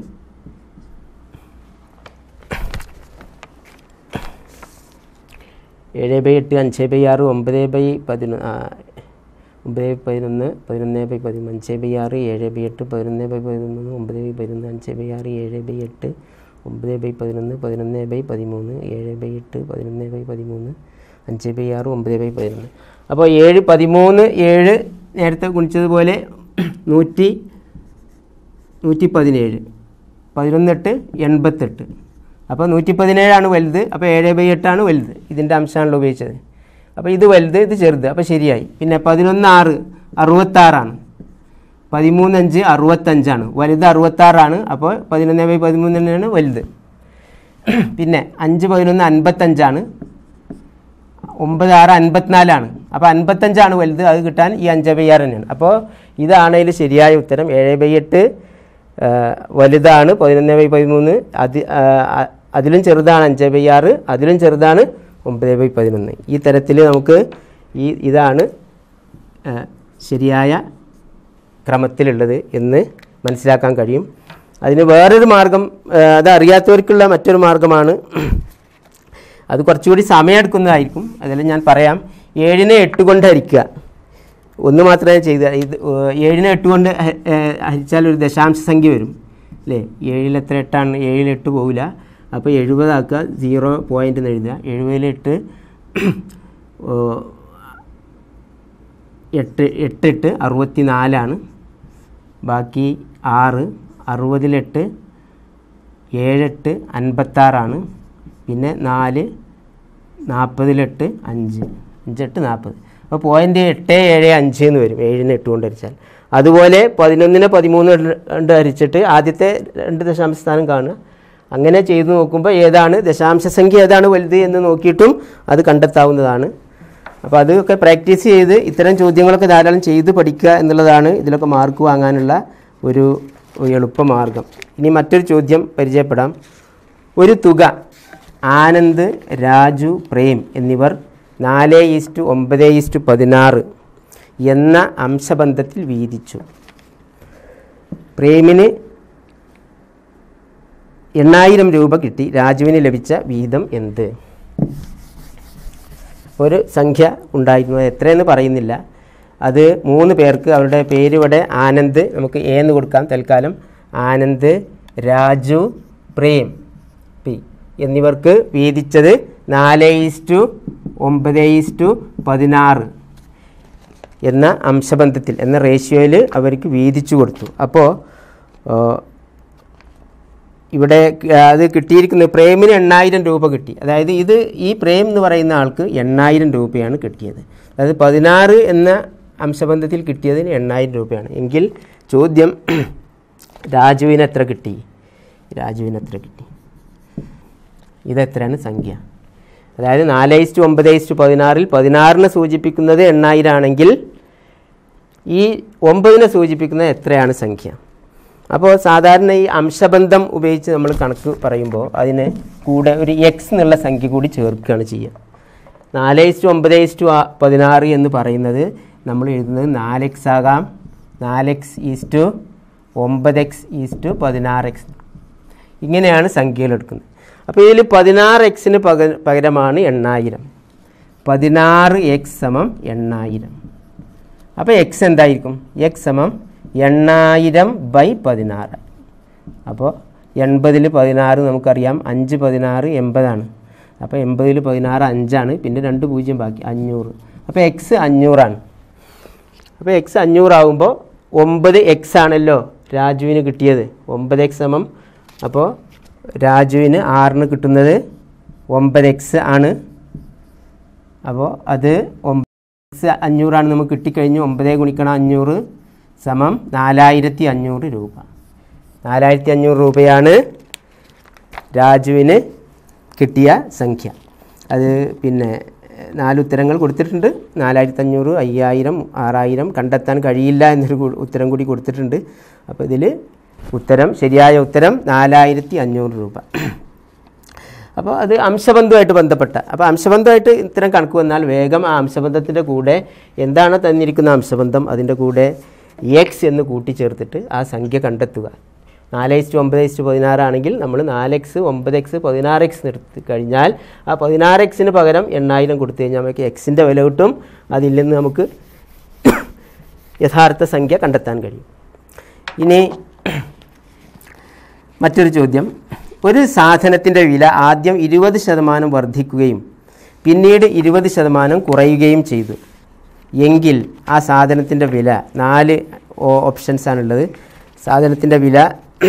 ഏഴ് ബൈ എട്ട് അഞ്ച് ബൈ ആറ് ഒമ്പത് ബൈ പതിനൊന്ന് ഒമ്പത് ബൈ പതിനൊന്ന് പതിനൊന്ന് ബൈ പതിമൂന്ന് അഞ്ച് ബൈ ആറ് ഏഴ് ബൈ എട്ട് പതിനൊന്ന് ബൈ പതിനൊന്ന് ഒമ്പത് ബൈ പതിനൊന്ന് അഞ്ച് ബൈ ആറ് ഏഴ് ബൈ എട്ട് ഒമ്പത് ബൈ പതിനൊന്ന് പതിനൊന്ന് ബൈ പതിമൂന്ന് ഏഴ് ബൈ എട്ട് പതിനൊന്ന് ബൈ പതിമൂന്ന് അഞ്ച് ബൈ ആറ് ഒമ്പത് ബൈ പതിനൊന്ന്. അപ്പോൾ ഏഴ് പതിമൂന്ന് ഏഴ് നേരത്തെ ഗുണിച്ചതുപോലെ നൂറ്റി നൂറ്റി പതിനേഴ്, പതിനൊന്നെട്ട് എൺപത്തെട്ട്. അപ്പോൾ നൂറ്റി പതിനേഴാണ് വലുത്. അപ്പോൾ ഏഴ് ബൈ എട്ടാണ് വലുത്, ഇതിൻ്റെ അംശമാണല്ലോ ഉപയോഗിച്ചത്. അപ്പോൾ ഇത് വലുത്, ഇത് ചെറുത്. അപ്പോൾ ശരിയായി. പിന്നെ പതിനൊന്ന് ആറ് അറുപത്താറാണ്, പതിമൂന്നഞ്ച് അറുപത്തഞ്ചാണ്. വലുത് അറുപത്താറാണ്. അപ്പോൾ പതിനൊന്ന് ബൈ പതിമൂന്ന് തന്നെയാണ് വലുത്. പിന്നെ അഞ്ച് പതിനൊന്ന് അൻപത്തഞ്ചാണ്, ഒമ്പത് ആറ് അൻപത്തിനാലാണ്. അപ്പോൾ അൻപത്തഞ്ചാണ് വലുത്, അത് കിട്ടാൻ ഈ അഞ്ച് ബൈ ആറ് തന്നെയാണ്. അപ്പോൾ ഇതാണ് ഇതിൽ ശരിയായ ഉത്തരം. ഏഴ് ബൈ എട്ട് വലുതാണ് പതിനൊന്ന് ബൈ പതിമൂന്ന്, അത് അതിലും ചെറുതാണ് അഞ്ച് ബൈ ആറ്, അതിലും ചെറുതാണ് ഒമ്പത് ബൈ പതിനൊന്ന്. ഈ തരത്തിൽ നമുക്ക് ഈ ഇതാണ് ശരിയായ ക്രമത്തിലുള്ളത് എന്ന് മനസ്സിലാക്കാൻ കഴിയും. അതിന് വേറൊരു മാർഗം, അത് അറിയാത്തവർക്കുള്ള മറ്റൊരു മാർഗമാണ്. അത് കുറച്ചുകൂടി സമയമെടുക്കുന്നതായിരിക്കും, അതെല്ലാം ഞാൻ പറയാം. ഏഴിനെ എട്ട് കൊണ്ട് ഹരിക്കുക. ഒന്ന് മാത്രമേ ചെയ്ത ഇത് ഏഴിനെ എട്ട് കൊണ്ട് ഹരിച്ചാൽ ഒരു ദശാംശ സംഖ്യ വരും അല്ലേ? ഏഴിൽ എത്ര എട്ടാണ്? ഏഴിൽ എട്ട് പോവില്ല. അപ്പോൾ എഴുപതാക്കുക, സീറോ പോയിൻ്റ് എന്ന് എഴുതുക. എഴുപതിലെട്ട് എട്ട് എട്ടെട്ട് അറുപത്തി നാലാണ്. ബാക്കി ആറ്. അറുപതിലെട്ട് ഏഴെട്ട് അൻപത്താറാണ്. പിന്നെ നാല്, നാൽപ്പതിലെട്ട് അഞ്ച്, അഞ്ചെട്ട് നാൽപ്പത്. അപ്പോൾ പോയിൻ്റ് എട്ട് ഏഴ് അഞ്ച് എന്ന് വരും ഏഴിന് എട്ട് കൊണ്ട് ഹരിച്ചാൽ. അതുപോലെ പതിനൊന്നിനെ പതിമൂന്ന് കൊണ്ട് ഹരിച്ചിട്ട് ആദ്യത്തെ രണ്ട് ദശാംശ സ്ഥാനം കാണുക. അങ്ങനെ ചെയ്തു നോക്കുമ്പോൾ ഏതാണ് ദശാംശ സംഖ്യ ഏതാണ് വലുത് എന്ന് നോക്കിയിട്ടും അത് കണ്ടെത്താവുന്നതാണ്. അപ്പോൾ അതൊക്കെ പ്രാക്ടീസ് ചെയ്ത് ഇത്തരം ചോദ്യങ്ങളൊക്കെ ധാരാളം ചെയ്ത് പഠിക്കുക എന്നുള്ളതാണ് ഇതിലൊക്കെ മാർക്ക് വാങ്ങാനുള്ള ഒരു എളുപ്പമാർഗം. ഇനി മറ്റൊരു ചോദ്യം പരിചയപ്പെടാം. ഒരു തുക ആനന്ദ്, രാജു, പ്രേം എന്നിവർ നാല് ഈസ്റ്റു ഒമ്പത് ഈസ്റ്റു പതിനാറ് എന്ന അംശബന്ധത്തിൽ വീതിച്ചു. പ്രേമിന് എണ്ണായിരം രൂപ കിട്ടി. രാജുവിന് ലഭിച്ച വീതം എന്ത്? ഒരു സംഖ്യ ഉണ്ടായിരുന്നു, എത്രയെന്ന് പറയുന്നില്ല. അത് മൂന്ന് പേർക്ക് അവരുടെ പേര് ഇവിടെ ആനന്ദ്, നമുക്ക് എ എന്ന് കൊടുക്കാം തൽക്കാലം. ആനന്ദ്, രാജു, പ്രേം പി എന്നിവർക്ക് വീതിച്ചത് നാല് ഈസ്റ്റു ഒമ്പത് ഈസ്റ്റു പതിനാറ് എന്ന അംശബന്ധത്തിൽ എന്ന റേഷ്യോയിൽ അവർക്ക് വീതിച്ചു കൊടുത്തു. അപ്പോൾ ഇവിടെ അത് കിട്ടിയിരിക്കുന്നത് പ്രേമിന് എണ്ണായിരം രൂപ കിട്ടി. അതായത് ഇത് ഈ പ്രേം എന്ന് പറയുന്ന ആൾക്ക് എണ്ണായിരം രൂപയാണ് കിട്ടിയത്. അതായത് പതിനാറ് എന്ന അംശബന്ധത്തിൽ കിട്ടിയതിന് എണ്ണായിരം രൂപയാണ്. എങ്കിൽ ചോദ്യം രാജുവിന് എത്ര കിട്ടി? രാജുവിന് എത്ര കിട്ടി? ഇതെത്രയാണ് സംഖ്യ? അതായത് നാല് ഈസ്റ്റു ഒമ്പത് ഈസ്റ്റു പതിനാറിൽ പതിനാറിനെ സൂചിപ്പിക്കുന്നത് എണ്ണായിരം ആണെങ്കിൽ ഈ ഒമ്പതിനെ സൂചിപ്പിക്കുന്നത് എത്രയാണ് സംഖ്യ? അപ്പോൾ സാധാരണ ഈ അംശബന്ധം ഉപയോഗിച്ച് നമ്മൾ കണക്ക് പറയുമ്പോൾ അതിന് കൂടെ ഒരു എക്സ് എന്നുള്ള സംഖ്യ കൂടി ചേർക്കുകയാണ് ചെയ്യുക. നാല് ഈസ്റ്റു ഒമ്പത് ഈസ്റ്റു പതിനാറ് എന്ന് പറയുന്നത് നമ്മൾ എഴുതുന്നത് നാല് എക്സ് ആകാം, നാല് എക്സ് ഈസ്റ്റു ഒമ്പത് എക്സ് ഈസ്റ്റു പതിനാറ് എക്സ്, ഇങ്ങനെയാണ് സംഖ്യകൾ എടുക്കുന്നത്. അപ്പോൾ ഇതിൽ പതിനാറ് എക്സിന് പക പകരമാണ് എണ്ണായിരം. പതിനാറ് എക്സ് സമം എണ്ണായിരം. അപ്പോൾ എക്സ് എന്തായിരിക്കും? എക്സ് സമം എണ്ണായിരം ബൈ പതിനാറ്. അപ്പോൾ എൺപതിൽ പതിനാറ് നമുക്കറിയാം, അഞ്ച് പതിനാറ് എൺപതാണ്. അപ്പോൾ എൺപതിൽ പതിനാറ് അഞ്ചാണ്, പിന്നെ രണ്ട് പൂജ്യം ബാക്കി, അഞ്ഞൂറ്. അപ്പോൾ എക്സ് അഞ്ഞൂറാണ്. അപ്പോൾ എക്സ് അഞ്ഞൂറാവുമ്പോൾ ഒമ്പത് എക്സ് ആണല്ലോ രാജുവിന് കിട്ടിയത്. ഒമ്പത് എക്സ് സമം, അപ്പോൾ രാജുവിന് ആറിന് കിട്ടുന്നത് ഒമ്പത് എക്സ് ആണ്. അപ്പോൾ അത് ഒമ്പത് എക്സ് അഞ്ഞൂറാണ് നമുക്ക് കിട്ടിക്കഴിഞ്ഞു. ഒമ്പത് ഗുണിക്കണം അഞ്ഞൂറ് സമം നാലായിരത്തി അഞ്ഞൂറ് രൂപ. നാലായിരത്തി അഞ്ഞൂറ് രൂപയാണ് രാജുവിന് കിട്ടിയ സംഖ്യ. അത് പിന്നെ നാല് ഉത്തരങ്ങൾ കൊടുത്തിട്ടുണ്ട്. നാലായിരത്തി അഞ്ഞൂറ്, അയ്യായിരം, ആറായിരം കണ്ടെത്താൻ കഴിയില്ല എന്നൊരു ഉത്തരം കൂടി കൊടുത്തിട്ടുണ്ട്. അപ്പോൾ ഇതിൽ ഉത്തരം ശരിയായ ഉത്തരം നാലായിരത്തി അഞ്ഞൂറ് രൂപ. അപ്പോൾ അത് അംശബന്ധമായിട്ട് ബന്ധപ്പെട്ട, അപ്പോൾ അംശബന്ധമായിട്ട് ഇത്തരം കണക്ക് വന്നാൽ വേഗം ആ അംശബന്ധത്തിൻ്റെ കൂടെ എന്താണ് തന്നിരിക്കുന്ന അംശബന്ധം അതിൻ്റെ കൂടെ എക്സ് എന്ന് കൂട്ടിച്ചേർത്തിട്ട് ആ സംഖ്യ കണ്ടെത്തുക. നാല് ഇസ്റ്റു ഒമ്പത് ഇസ്റ്റു പതിനാറാണെങ്കിൽ നമ്മൾ നാല് എക്സ് ഒമ്പത് എക്സ് പതിനാറ് എക്സ് നിർത്തി കഴിഞ്ഞാൽ ആ പതിനാറ് എക്സിന് പകരം എണ്ണായിരം കൊടുത്തു കഴിഞ്ഞാൽ നമുക്ക് എക്സിൻ്റെ വില കിട്ടും. അതിൽ നിന്ന് നമുക്ക് യഥാർത്ഥ സംഖ്യ കണ്ടെത്താൻ കഴിയും. ഇനി മറ്റൊരു ചോദ്യം. ഒരു സാധനത്തിൻ്റെ വില ആദ്യം ഇരുപത് ശതമാനം വർദ്ധിക്കുകയും പിന്നീട് ഇരുപത് ശതമാനം കുറയുകയും ചെയ്തു എങ്കിൽ ആ സാധനത്തിൻ്റെ വില, നാല് ഓപ്ഷൻസാണുള്ളത്. സാധനത്തിൻ്റെ വില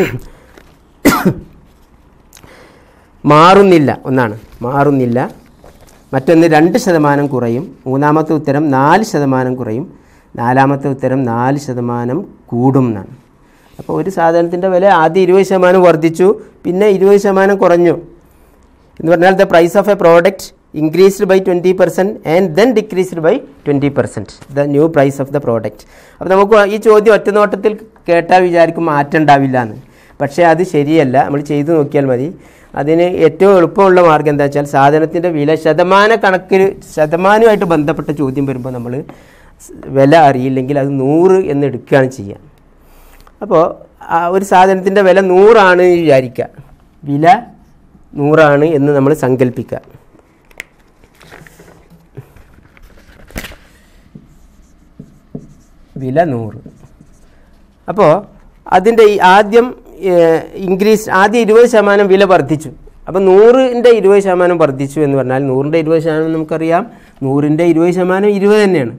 മാറുന്നില്ല, ഒന്നാണ് മാറുന്നില്ല, മറ്റൊന്ന് രണ്ട് ശതമാനം കുറയും, മൂന്നാമത്തെ ഉത്തരം നാല് ശതമാനം കുറയും, നാലാമത്തെ ഉത്തരം നാല് ശതമാനം കൂടും എന്നാണ്. അപ്പോൾ ഒരു സാധനത്തിൻ്റെ വില ആദ്യം ഇരുപത് ശതമാനം വർദ്ധിച്ചു, പിന്നെ ഇരുപത് ശതമാനം കുറഞ്ഞു എന്ന് പറഞ്ഞാൽ the price of a product increased by twenty percent and then decreased by twenty percent the new price of the product. അപ്പോൾ നമുക്ക് ഈ ചോദ്യം ഒറ്റ നോട്ടത്തിൽ കേട്ടാൽ വിചാരിക്കും മാറ്റം ഉണ്ടാവില്ല എന്ന്. പക്ഷേ അത് ശരിയല്ല, നമ്മൾ ചെയ്തു നോക്കിയാൽ മതി. അതിന് ഏറ്റവും എളുപ്പമുള്ള മാർഗ്ഗം എന്താ വെച്ചാൽ സാധനത്തിൻ്റെ വില ശതമാന കണക്കിൽ ശതമാനമായിട്ട് ബന്ധപ്പെട്ട ചോദ്യം വരുമ്പോൾ നമ്മൾ വില അറിയില്ലെങ്കിൽ അത് നൂറ് എന്ന് എടുക്കുകയാണ് ചെയ്യുക. അപ്പോൾ ഒരു സാധനത്തിൻ്റെ വില നൂറാണ് വിചാരിക്കുക, വില നൂറാണ് എന്ന് നമ്മൾ സങ്കല്പിക്കുക. വില നൂറ്. അപ്പോൾ അതിൻ്റെ ഈ ആദ്യം ഇൻക്രീസ് ആദ്യം ഇരുപത് ശതമാനം വില വർദ്ധിച്ചു. അപ്പോൾ നൂറിൻ്റെ ഇരുപത് ശതമാനം വർദ്ധിച്ചു എന്ന് പറഞ്ഞാൽ നൂറിൻ്റെ ഇരുപത് ശതമാനം നമുക്കറിയാം, നൂറിൻ്റെ ഇരുപത് ശതമാനം ഇരുപത് തന്നെയാണ്.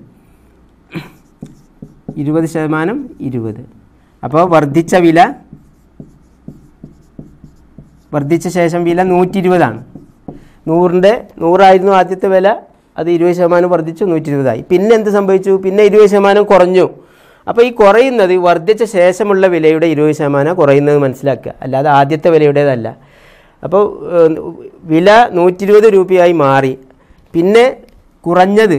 ഇരുപത് ശതമാനം ഇരുപത്. അപ്പോൾ വർദ്ധിച്ച വില വർദ്ധിച്ച ശേഷം വില നൂറ്റി ഇരുപതാണ്. നൂറിൻ്റെ നൂറായിരുന്നു ആദ്യത്തെ വില, അത് ഇരുപത് ശതമാനം വർദ്ധിച്ചു നൂറ്റി ഇരുപതായി. പിന്നെ എന്ത് സംഭവിച്ചു? പിന്നെ ഇരുപത് ശതമാനം കുറഞ്ഞു. അപ്പോൾ ഈ കുറയുന്നത് വർദ്ധിച്ച ശേഷമുള്ള വിലയുടെ ഇരുപത് ശതമാനം കുറയുന്നത് മനസ്സിലാക്കുക, അല്ലാതെ ആദ്യത്തെ വിലയുടേതല്ല. അപ്പോൾ വില നൂറ്റി ഇരുപത് രൂപയായി മാറി. പിന്നെ കുറഞ്ഞത്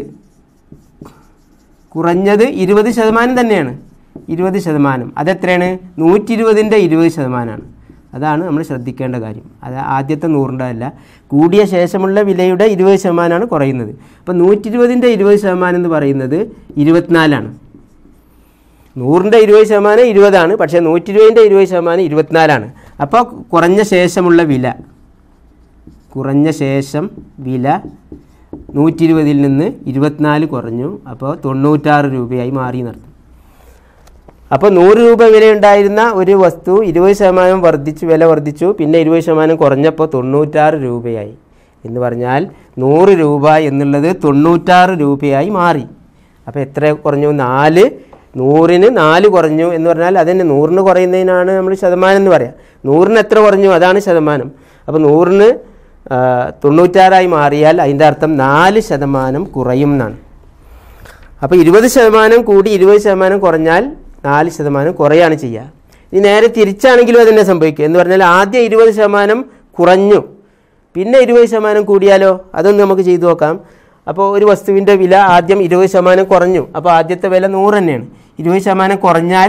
കുറഞ്ഞത് ഇരുപത് ശതമാനം തന്നെയാണ്. ഇരുപത് ശതമാനം അതെത്രയാണ്? നൂറ്റി ഇരുപതിൻ്റെ ഇരുപത് ശതമാനമാണ്. അതാണ് നമ്മൾ ശ്രദ്ധിക്കേണ്ട കാര്യം. അത് ആദ്യത്തെ നൂറിൻ്റെ അല്ല, കൂടിയ ശേഷമുള്ള വിലയുടെ ഇരുപത് ശതമാനമാണ് കുറയുന്നത്. അപ്പോൾ നൂറ്റി ഇരുപതിൻ്റെ ഇരുപത് ശതമാനം എന്ന് പറയുന്നത് ഇരുപത്തിനാലാണ്. നൂറിൻ്റെ ഇരുപത് ശതമാനം ഇരുപതാണ്, പക്ഷേ നൂറ്റി ഇരുപതിൻ്റെ ഇരുപത് ശതമാനം ഇരുപത്തിനാലാണ്. അപ്പോൾ കുറഞ്ഞ ശേഷമുള്ള വില കുറഞ്ഞ ശേഷം വില നൂറ്റി ഇരുപതിൽ നിന്ന് ഇരുപത്തിനാല് കുറഞ്ഞു. അപ്പോൾ തൊണ്ണൂറ്റാറ് രൂപയായി മാറി നടത്തും. അപ്പോൾ നൂറ് രൂപ വിലയുണ്ടായിരുന്ന ഒരു വസ്തു ഇരുപത് ശതമാനം വർദ്ധിച്ചു, വില വർദ്ധിച്ചു, പിന്നെ ഇരുപത് ശതമാനം കുറഞ്ഞപ്പോൾ തൊണ്ണൂറ്റാറ് രൂപയായി എന്ന് പറഞ്ഞാൽ നൂറ് രൂപ എന്നുള്ളത് തൊണ്ണൂറ്റാറ് രൂപയായി മാറി. അപ്പോൾ എത്ര കുറഞ്ഞു? നാല്. നൂറിന് നാല് കുറഞ്ഞു എന്ന് പറഞ്ഞാൽ അതിന് നൂറിന് കുറയുന്നതിനാണ് നമ്മൾ ശതമാനം എന്ന് പറയാം. നൂറിന് എത്ര കുറഞ്ഞു? അതാണ് ശതമാനം. അപ്പോൾ നൂറിന് തൊണ്ണൂറ്റാറായി മാറിയാൽ അതിൻ്റെ അർത്ഥം നാല് ശതമാനം കുറയും എന്നാണ്. അപ്പോൾ ഇരുപത് ശതമാനം കൂടി ഇരുപത് ശതമാനം കുറഞ്ഞാൽ നാല് ശതമാനം കുറയാണ് ചെയ്യുക. ഇനി നേരെ തിരിച്ചാണെങ്കിലും അതിനെ സംഭവിക്കുക എന്ന് പറഞ്ഞാൽ ആദ്യം ഇരുപത് ശതമാനം കുറഞ്ഞു, പിന്നെ ഇരുപത് ശതമാനം കൂടിയാലോ? അതൊന്ന് നമുക്ക് ചെയ്തു നോക്കാം. അപ്പോൾ ഒരു വസ്തുവിൻ്റെ വില ആദ്യം ഇരുപത് ശതമാനം കുറഞ്ഞു, അപ്പോൾ ആദ്യത്തെ വില നൂറ് തന്നെയാണ്. ഇരുപത് ശതമാനം കുറഞ്ഞാൽ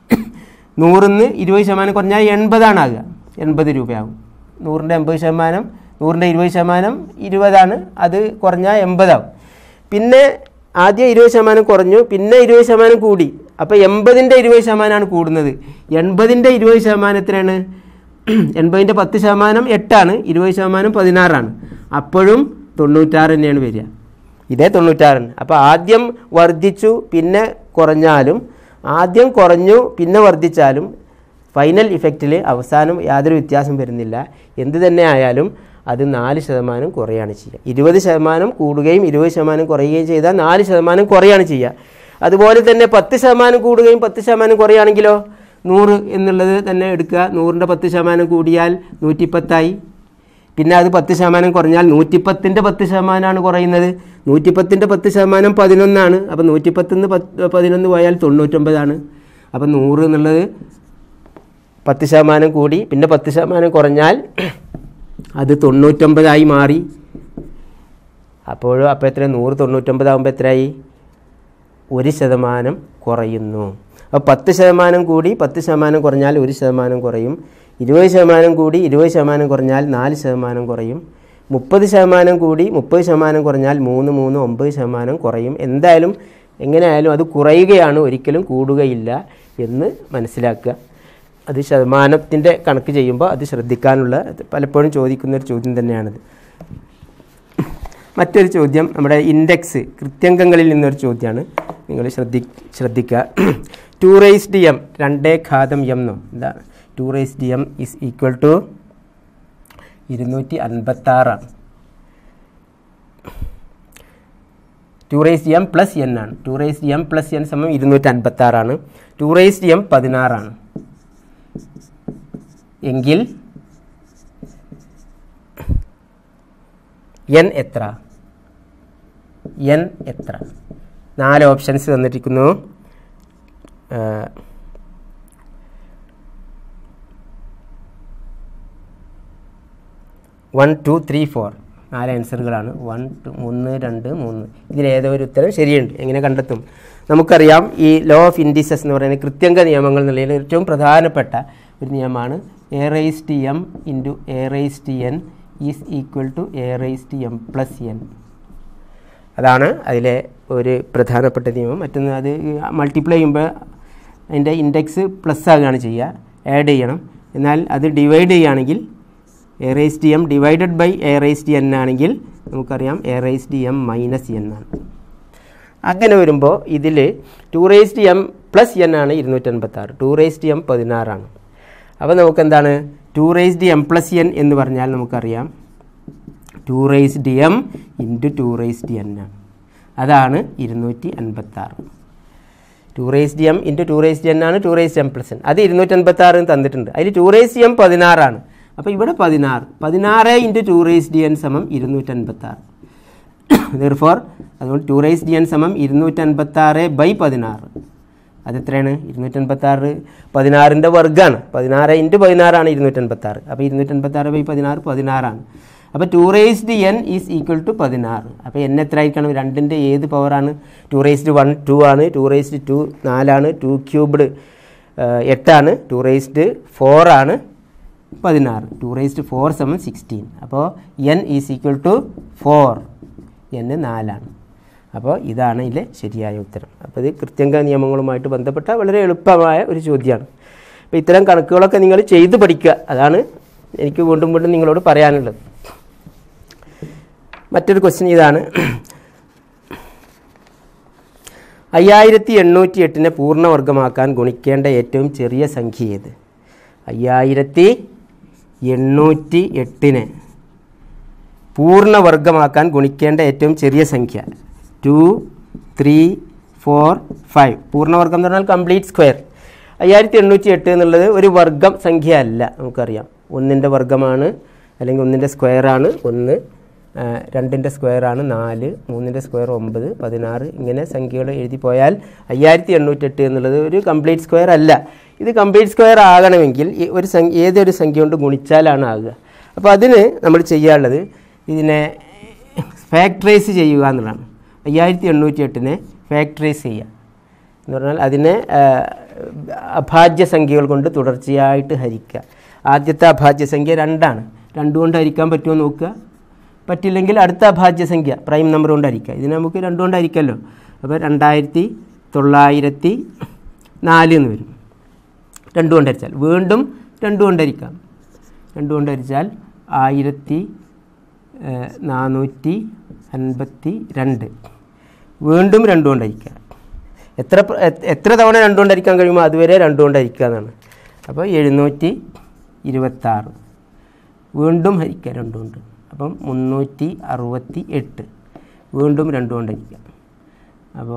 നൂറിന്ന് ഇരുപത് ശതമാനം കുറഞ്ഞാൽ എൺപതാണ് ആകുക, എൺപത് രൂപയാകും. നൂറിൻ്റെ എൺപത് ശതമാനം നൂറിൻ്റെ ഇരുപത് ശതമാനം ഇരുപതാണ്, അത് കുറഞ്ഞാൽ എൺപതാവും. പിന്നെ ആദ്യം ഇരുപത് ശതമാനം കുറഞ്ഞു, പിന്നെ ഇരുപത് ശതമാനം കൂടി, അപ്പോൾ എൺപതിൻ്റെ ഇരുപത് ശതമാനമാണ് കൂടുന്നത്. എൺപതിൻ്റെ ഇരുപത് ശതമാനം എത്രയാണ്? എൺപതിൻ്റെ പത്ത് ശതമാനം എട്ടാണ്, ഇരുപത് ശതമാനം പതിനാറാണ്. അപ്പോഴും തൊണ്ണൂറ്റാറ് തന്നെയാണ് വരിക. ഇതേ തൊണ്ണൂറ്റാറാണ്. അപ്പോൾ ആദ്യം വർദ്ധിച്ചു പിന്നെ കുറഞ്ഞാലും ആദ്യം കുറഞ്ഞു പിന്നെ വർദ്ധിച്ചാലും ഫൈനൽ ഇഫക്റ്റിൽ അവസാനം യാതൊരു വ്യത്യാസം വരുന്നില്ല. എന്ത് തന്നെ ആയാലും അത് നാല് ശതമാനം കുറയാണ് ചെയ്യുക. ഇരുപത് ശതമാനം കൂടുകയും ഇരുപത് ശതമാനം കുറയുകയും ചെയ്താൽ നാല് ശതമാനം കുറയാണ് ചെയ്യുക. അതുപോലെ തന്നെ പത്ത് ശതമാനം കൂടുകയും പത്ത് ശതമാനം കുറയുകയാണെങ്കിലോ നൂറ് എന്നുള്ളത് തന്നെ എടുക്കുക. നൂറിൻ്റെ പത്ത് ശതമാനം കൂടിയാൽ നൂറ്റിപ്പത്തായി. പിന്നെ അത് പത്ത് ശതമാനം കുറഞ്ഞാൽ നൂറ്റിപ്പത്തിൻ്റെ പത്ത് ശതമാനമാണ് കുറയുന്നത്. നൂറ്റിപ്പത്തിൻ്റെ പത്ത് ശതമാനം പതിനൊന്നാണ്. അപ്പോൾ നൂറ്റിപ്പത്തിന്ന് പത്ത് പതിനൊന്ന് പോയാൽ തൊണ്ണൂറ്റൊമ്പതാണ്. അപ്പം നൂറ് എന്നുള്ളത് പത്ത് ശതമാനം കൂടി പിന്നെ പത്ത് ശതമാനം കുറഞ്ഞാൽ അത് തൊണ്ണൂറ്റൊമ്പതായി മാറി. അപ്പോഴും അപ്പോൾ എത്ര? നൂറ് തൊണ്ണൂറ്റൊമ്പതാകുമ്പോൾ എത്രയായി? ഒരു ശതമാനം കുറയുന്നു. അപ്പോൾ പത്ത് ശതമാനം കൂടി പത്ത് ശതമാനം കുറഞ്ഞാൽ ഒരു ശതമാനം കുറയും. ഇരുപത് ശതമാനം കൂടി ഇരുപത് ശതമാനം കുറഞ്ഞാൽ നാല് ശതമാനം കുറയും. മുപ്പത് ശതമാനം കൂടി മുപ്പത് ശതമാനം കുറഞ്ഞാൽ മൂന്ന് മൂന്ന് ഒമ്പത് ശതമാനം കുറയും. എന്തായാലും എങ്ങനെയായാലും അത് കുറയുകയാണ്, ഒരിക്കലും കൂടുകയില്ല എന്ന് മനസ്സിലാക്കുക. അത് ശതമാനത്തിൻ്റെ കണക്ക് ചെയ്യുമ്പോൾ അത് ശ്രദ്ധിക്കാനുള്ള പലപ്പോഴും ചോദിക്കുന്നൊരു ചോദ്യം തന്നെയാണിത്. മറ്റൊരു ചോദ്യം നമ്മുടെ ഇൻഡെക്സ് കൃത്യങ്കങ്ങളിൽ നിന്നൊരു ചോദ്യമാണ്. നിങ്ങൾ ശ്രദ്ധി ശ്രദ്ധിക്കുക ടു റേസ്ഡ് എം രണ്ടേ ഘാതം എം എന്നോ എന്താ two raised M is equal to ഇരുന്നൂറ്റി അൻപത്താറാണ്. Two raised M plus N ആണ്. Two raised M plus N സമം ഇരുന്നൂറ്റി അൻപത്താറാണ്. ടു റേസ്ഡ് എം പതിനാറാണ് എങ്കിൽ എൻ എത്ര? എൻ എത്ര? നാല് ഓപ്ഷൻസ് തന്നിരിക്കുന്നു. വൺ ടു ത്രീ ഫോർ നാല് ആൻസറുകളാണ്. വൺ ടു ഒന്ന് രണ്ട് മൂന്ന് ഇതിലേതോ ഒരു ഉത്തരം ശരിയുണ്ട്. എങ്ങനെ കണ്ടെത്തും? നമുക്കറിയാം ഈ ലോ ഓഫ് ഇൻഡിസസ് എന്ന് പറയുന്ന കൃത്യങ്ക നിയമങ്ങൾ എന്നുള്ളതിൽ ഏറ്റവും പ്രധാനപ്പെട്ട ഒരു നിയമമാണ് a rise to M into a rise to N is equal to a rise to M plus N. അതാണ് അതിലെ ഒരു പ്രധാനപ്പെട്ട നിയമം. മറ്റൊന്ന് അത് മൾട്ടിപ്ലൈ ചെയ്യുമ്പോൾ അതിൻ്റെ ഇൻഡെക്സ് പ്ലസ് ആകുകയാണ് ചെയ്യുക, ആഡ് ചെയ്യണം. എന്നാൽ അത് ഡിവൈഡ് ചെയ്യുകയാണെങ്കിൽ a rise to M divided by a rise to N ആണെങ്കിൽ നമുക്കറിയാം a rise to M minus N ആണ്. അങ്ങനെ വരുമ്പോൾ ഇതിൽ two rise to M plus N ആണ് ഇരുന്നൂറ്റൻപത്താറ്, ടു റൈസ് ടി എം പതിനാറാണ്. അപ്പോൾ നമുക്കെന്താണ് two rise the M plus N എന്ന് പറഞ്ഞാൽ നമുക്കറിയാം two rise the M into two rise the N ആണ്. അതാണ് ഇരുന്നൂറ്റി അൻപത്താറ്. Two rise the M into two rise the N ആണ് two rise the M plus N. അത് ഇരുന്നൂറ്റി അൻപത്താറ് തന്നിട്ടുണ്ട്. അതിൽ ടു റൈസ് ഡി എം പതിനാറാണ്. അപ്പോൾ ഇവിടെ പതിനാറ് പതിനാറ് into two rise the N സമം ഇരുന്നൂറ്റി അൻപത്താറ്. ദെർഫോർ അതുകൊണ്ട് ടു റൈസ് ഡി എൻ സമം ഇരുന്നൂറ്റി അൻപത്താറ് ബൈ പതിനാറ്. അതെത്രയാണ്? ഇരുന്നൂറ്റൻപത്താറ് പതിനാറിൻ്റെ വർഗ്ഗമാണ്. പതിനാറ് ഇൻറ്റു പതിനാറാണ് ഇരുന്നൂറ്റൻപത്താറ്. അപ്പോൾ ഇരുന്നൂറ്റൻപത്താറ് ബൈ പതിനാറ് പതിനാറാണ്. അപ്പോൾ two raised N is equal to പതിനാറ്. അപ്പോൾ എൻ എത്ര ആയിരിക്കണം? രണ്ടിൻ്റെ ഏത് പവറാണ്? ടു റേസ്ഡ് വൺ ടു ആണ്, ടു റേസ്ഡ് ടു നാലാണ്, ടു ക്യൂബ്ഡ് എട്ടാണ്, ടു റേസ്ഡ് ഫോർ ആണ് പതിനാറ്. ടു റേസ്ഡ് ഫോർ സമം സിക്സ്റ്റീൻ. അപ്പോൾ N is equal to four, N നാലാണ്. അപ്പോൾ ഇതാണ് ഇതിലെ ശരിയായ ഉത്തരം. അപ്പോൾ ഇത് കൃത്യങ്ക നിയമങ്ങളുമായിട്ട് ബന്ധപ്പെട്ട വളരെ എളുപ്പമായ ഒരു ചോദ്യമാണ്. അപ്പോൾ ഇത്തരം കണക്കുകളൊക്കെ നിങ്ങൾ ചെയ്ത് പഠിക്കുക, അതാണ് എനിക്ക് വീണ്ടും വീണ്ടും നിങ്ങളോട് പറയാനുള്ളത്. മറ്റൊരു ക്വസ്റ്റ്യൻ ഇതാണ്. അയ്യായിരത്തി എണ്ണൂറ്റി എട്ടിനെ പൂർണ്ണവർഗമാക്കാൻ ഗുണിക്കേണ്ട ഏറ്റവും ചെറിയ സംഖ്യ ഏത്? അയ്യായിരത്തി എണ്ണൂറ്റി എട്ടിനെ പൂർണ്ണവർഗമാക്കാൻ ഗുണിക്കേണ്ട ഏറ്റവും ചെറിയ സംഖ്യ ടു ത്രീ ഫോർ ഫൈവ്. പൂർണ്ണവർഗം എന്ന് പറഞ്ഞാൽ കംപ്ലീറ്റ് സ്ക്വയർ. അയ്യായിരത്തി എണ്ണൂറ്റി എട്ട് എന്നുള്ളത് ഒരു വർഗം സംഖ്യ അല്ല, നമുക്കറിയാം. ഒന്നിൻ്റെ വർഗമാണ്, അല്ലെങ്കിൽ ഒന്നിൻ്റെ സ്ക്വയറാണ് ഒന്ന്, രണ്ടിൻ്റെ സ്ക്വയറാണ് നാല്, മൂന്നിൻ്റെ സ്ക്വയർ ഒമ്പത്, പതിനാറ്, ഇങ്ങനെ സംഖ്യകൾ എഴുതി പോയാൽ അയ്യായിരത്തി എണ്ണൂറ്റെട്ട് എന്നുള്ളത് ഒരു കംപ്ലീറ്റ് സ്ക്വയർ അല്ല. ഇത് കംപ്ലീറ്റ് സ്ക്വയർ ആകണമെങ്കിൽ ഒരു സംഖ്യ ഏതൊരു സംഖ്യ കൊണ്ട് ഗുണിച്ചാലാണ് ആകുക. അപ്പോൾ അതിന് നമ്മൾ ചെയ്യാനുള്ളത് ഇതിനെ ഫാക്ടറൈസ് ചെയ്യുക എന്നുള്ളതാണ്. അയ്യായിരത്തി എണ്ണൂറ്റി എട്ടിനെ ഫാക്ടറൈസ് ചെയ്യുക എന്ന് പറഞ്ഞാൽ അതിനെ അഭാജ്യ സംഖ്യകൾ കൊണ്ട് തുടർച്ചയായിട്ട് ഹരിക്കുക. ആദ്യത്തെ അഭാജ്യ സംഖ്യ രണ്ടാണ്, രണ്ട് കൊണ്ട് ഹരിക്കാൻ പറ്റുമോ നോക്കുക. പറ്റില്ലെങ്കിൽ അടുത്ത അഭാജ്യ സംഖ്യ പ്രൈം നമ്പർ കൊണ്ട് ഹരിക്കുക. ഇതിനെ നമുക്ക് രണ്ട് കൊണ്ട് ഹരിക്കാമല്ലോ. അപ്പോൾ രണ്ടായിരത്തി തൊള്ളായിരത്തി നാല് എന്ന് വരും. രണ്ട് കൊണ്ട് ഹരിച്ചാൽ വീണ്ടും രണ്ട് കൊണ്ട് ഹരിക്കാം. രണ്ട് കൊണ്ട് ഹരിച്ചാൽ ആയിരത്തി നാനൂറ്റി അൻപത്തി രണ്ട്. വീണ്ടും രണ്ട് കൊണ്ട് ഹരിക്കുക. എത്ര എത്ര തവണ രണ്ട് കൊണ്ട് ഹരിക്കാൻ കഴിയുമോ അതുവരെ രണ്ട് കൊണ്ട് ഹരിക്കുക എന്നാണ്. അപ്പോൾ എഴുന്നൂറ്റി ഇരുപത്താറ്. വീണ്ടും ഹരിക്കുക രണ്ട് കൊണ്ട്. അപ്പം മുന്നൂറ്റി അറുപത്തി എട്ട്. വീണ്ടും രണ്ട് കൊണ്ട് ഹരിക്കുക. അപ്പോൾ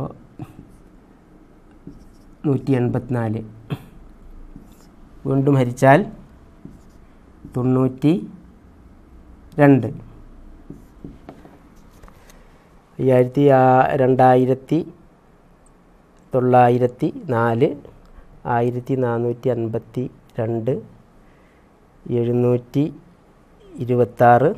നൂറ്റി എൺപത്തിനാല്. വീണ്ടും ഹരിച്ചാൽ തൊണ്ണൂറ്റി രണ്ട്. അയ്യായിരത്തി രണ്ടായിരത്തി തൊള്ളായിരത്തി നാല്, ആയിരത്തി നാനൂറ്റി അൻപത്തി രണ്ട്, എഴുന്നൂറ്റി ഇരുപത്താറ്,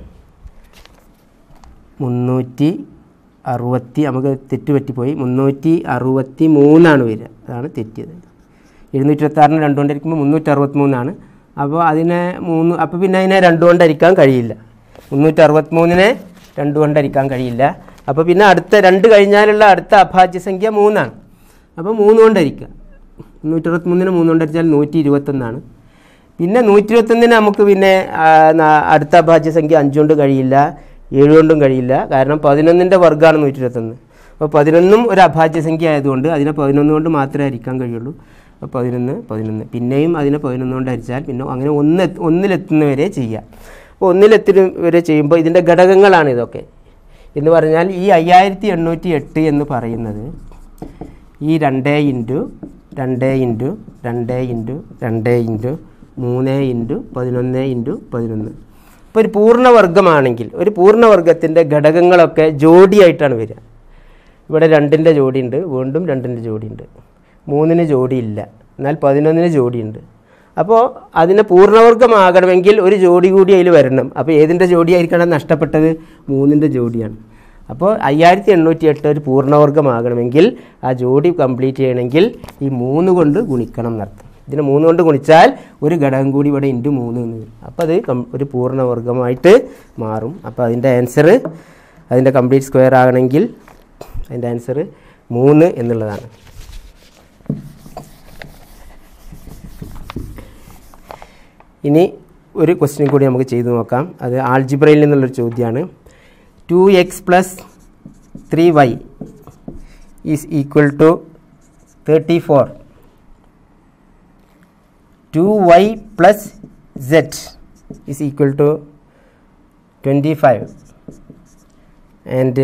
മുന്നൂറ്റി അറുപത്തി നമുക്ക് തെറ്റ് പറ്റിപ്പോയി മുന്നൂറ്റി അറുപത്തി മൂന്നാണ് വരിക. അതാണ് തെറ്റിയത്. എഴുന്നൂറ്റി ഇരുപത്താറിന് രണ്ട് കൊണ്ടിരിക്കുമ്പോൾ മുന്നൂറ്റി അറുപത്തി മൂന്നാണ്. അപ്പോൾ അതിനെ മൂന്ന് അപ്പോൾ പിന്നെ അതിനെ രണ്ട് കൊണ്ടരിക്കാൻ കഴിയില്ല. മുന്നൂറ്റി അറുപത്തി മൂന്നിനെ രണ്ട് കൊണ്ടരിക്കാൻ കഴിയില്ല. അപ്പോൾ പിന്നെ അടുത്ത രണ്ട് കഴിഞ്ഞാലുള്ള അടുത്ത അഭാജ്യ സംഖ്യ മൂന്നാണ്. അപ്പോൾ മൂന്ന് കൊണ്ടരിക്കുക. മുന്നൂറ്റി അറുപത്തി മൂന്നിന് മൂന്ന് കൊണ്ടരിച്ചാൽ നൂറ്റി ഇരുപത്തൊന്നാണ്. പിന്നെ നൂറ്റി ഇരുപത്തൊന്നിന് നമുക്ക് പിന്നെ അടുത്ത അഭാജ്യ സംഖ്യ അഞ്ചുകൊണ്ട് കഴിയില്ല, ഏഴ് കൊണ്ടും കഴിയില്ല. കാരണം പതിനൊന്നിൻ്റെ വർഗ്ഗമാണ് നൂറ്റി ഇരുപത്തൊന്ന്. അപ്പോൾ പതിനൊന്നും ഒരു അഭാജ്യ സംഖ്യ ആയതുകൊണ്ട് അതിനെ പതിനൊന്ന് കൊണ്ട് മാത്രമേ ഹരിക്കാൻ കഴിയുള്ളൂ. അപ്പോൾ പതിനൊന്ന് പതിനൊന്ന് പിന്നെയും അതിനെ പതിനൊന്ന് കൊണ്ട് ഹരിച്ചാൽ പിന്നെ അങ്ങനെ ഒന്ന് ഒന്നിലെത്തുന്നവരെ ചെയ്യുക. അപ്പോൾ ഒന്നിലെത്തുന്നവരെ ചെയ്യുമ്പോൾ ഇതിൻ്റെ ഘടകങ്ങളാണ് ഇതൊക്കെ എന്ന് പറഞ്ഞാൽ ഈ അയ്യായിരത്തി എണ്ണൂറ്റി എട്ട് എന്ന് പറയുന്നത് ഈ രണ്ട് ഇൻറ്റു രണ്ട് ഇൻറ്റു രണ്ട് ഇൻറ്റു രണ്ട് ഇൻറ്റു മൂന്ന് ഇൻറ്റു പതിനൊന്ന് ഇൻറ്റു പതിനൊന്ന്. ഇപ്പോൾ ഒരു പൂർണ്ണവർഗമാണെങ്കിൽ ഒരു പൂർണ്ണവർഗത്തിൻ്റെ ഘടകങ്ങളൊക്കെ ജോഡിയായിട്ടാണ് വരിക. ഇവിടെ രണ്ടിൻ്റെ ജോഡിയുണ്ട്, വീണ്ടും രണ്ടിൻ്റെ ജോഡിയുണ്ട്, മൂന്നിന് ജോഡിയില്ല, എന്നാൽ പതിനൊന്നിന് ജോഡിയുണ്ട്. അപ്പോൾ അതിനെ പൂർണ്ണവർഗമാകണമെങ്കിൽ ഒരു ജോഡി കൂടി അതിൽ വരണം. അപ്പോൾ ഏതിൻ്റെ ജോഡിയായിരിക്കണം നഷ്ടപ്പെട്ടത്? മൂന്നിൻ്റെ ജോഡിയാണ്. അപ്പോൾ അയ്യായിരത്തി എണ്ണൂറ്റി എട്ട് ഒരു പൂർണ്ണവർഗമാകണമെങ്കിൽ ആ ജോഡി കംപ്ലീറ്റ് ചെയ്യണമെങ്കിൽ ഈ മൂന്ന് കൊണ്ട് ഗുണിക്കണം എന്നർത്ഥം. ഇതിനെ മൂന്ന് കൊണ്ട് ഗുണിച്ചാൽ ഒരു ഘടകം കൂടി ഇവിടെ ഇൻറ്റു മൂന്ന് എന്ന് വരും. അപ്പോൾ അത് ഒരു പൂർണ്ണവർഗമായിട്ട് മാറും. അപ്പോൾ അതിൻ്റെ ആൻസർ അതിൻ്റെ കംപ്ലീറ്റ് സ്ക്വയർ ആകണമെങ്കിൽ അതിൻ്റെ ആൻസർ മൂന്ന് എന്നുള്ളതാണ്. ഇനി ഒരു ക്വസ്റ്റ്യൻ കൂടി നമുക്ക് ചെയ്തു നോക്കാം. അത് ആൾജിബ്രയിൽ നിന്നുള്ളൊരു ചോദ്യമാണ്. Two x plus three y is equal to thirty four. Two y plus z is equal to twenty five. And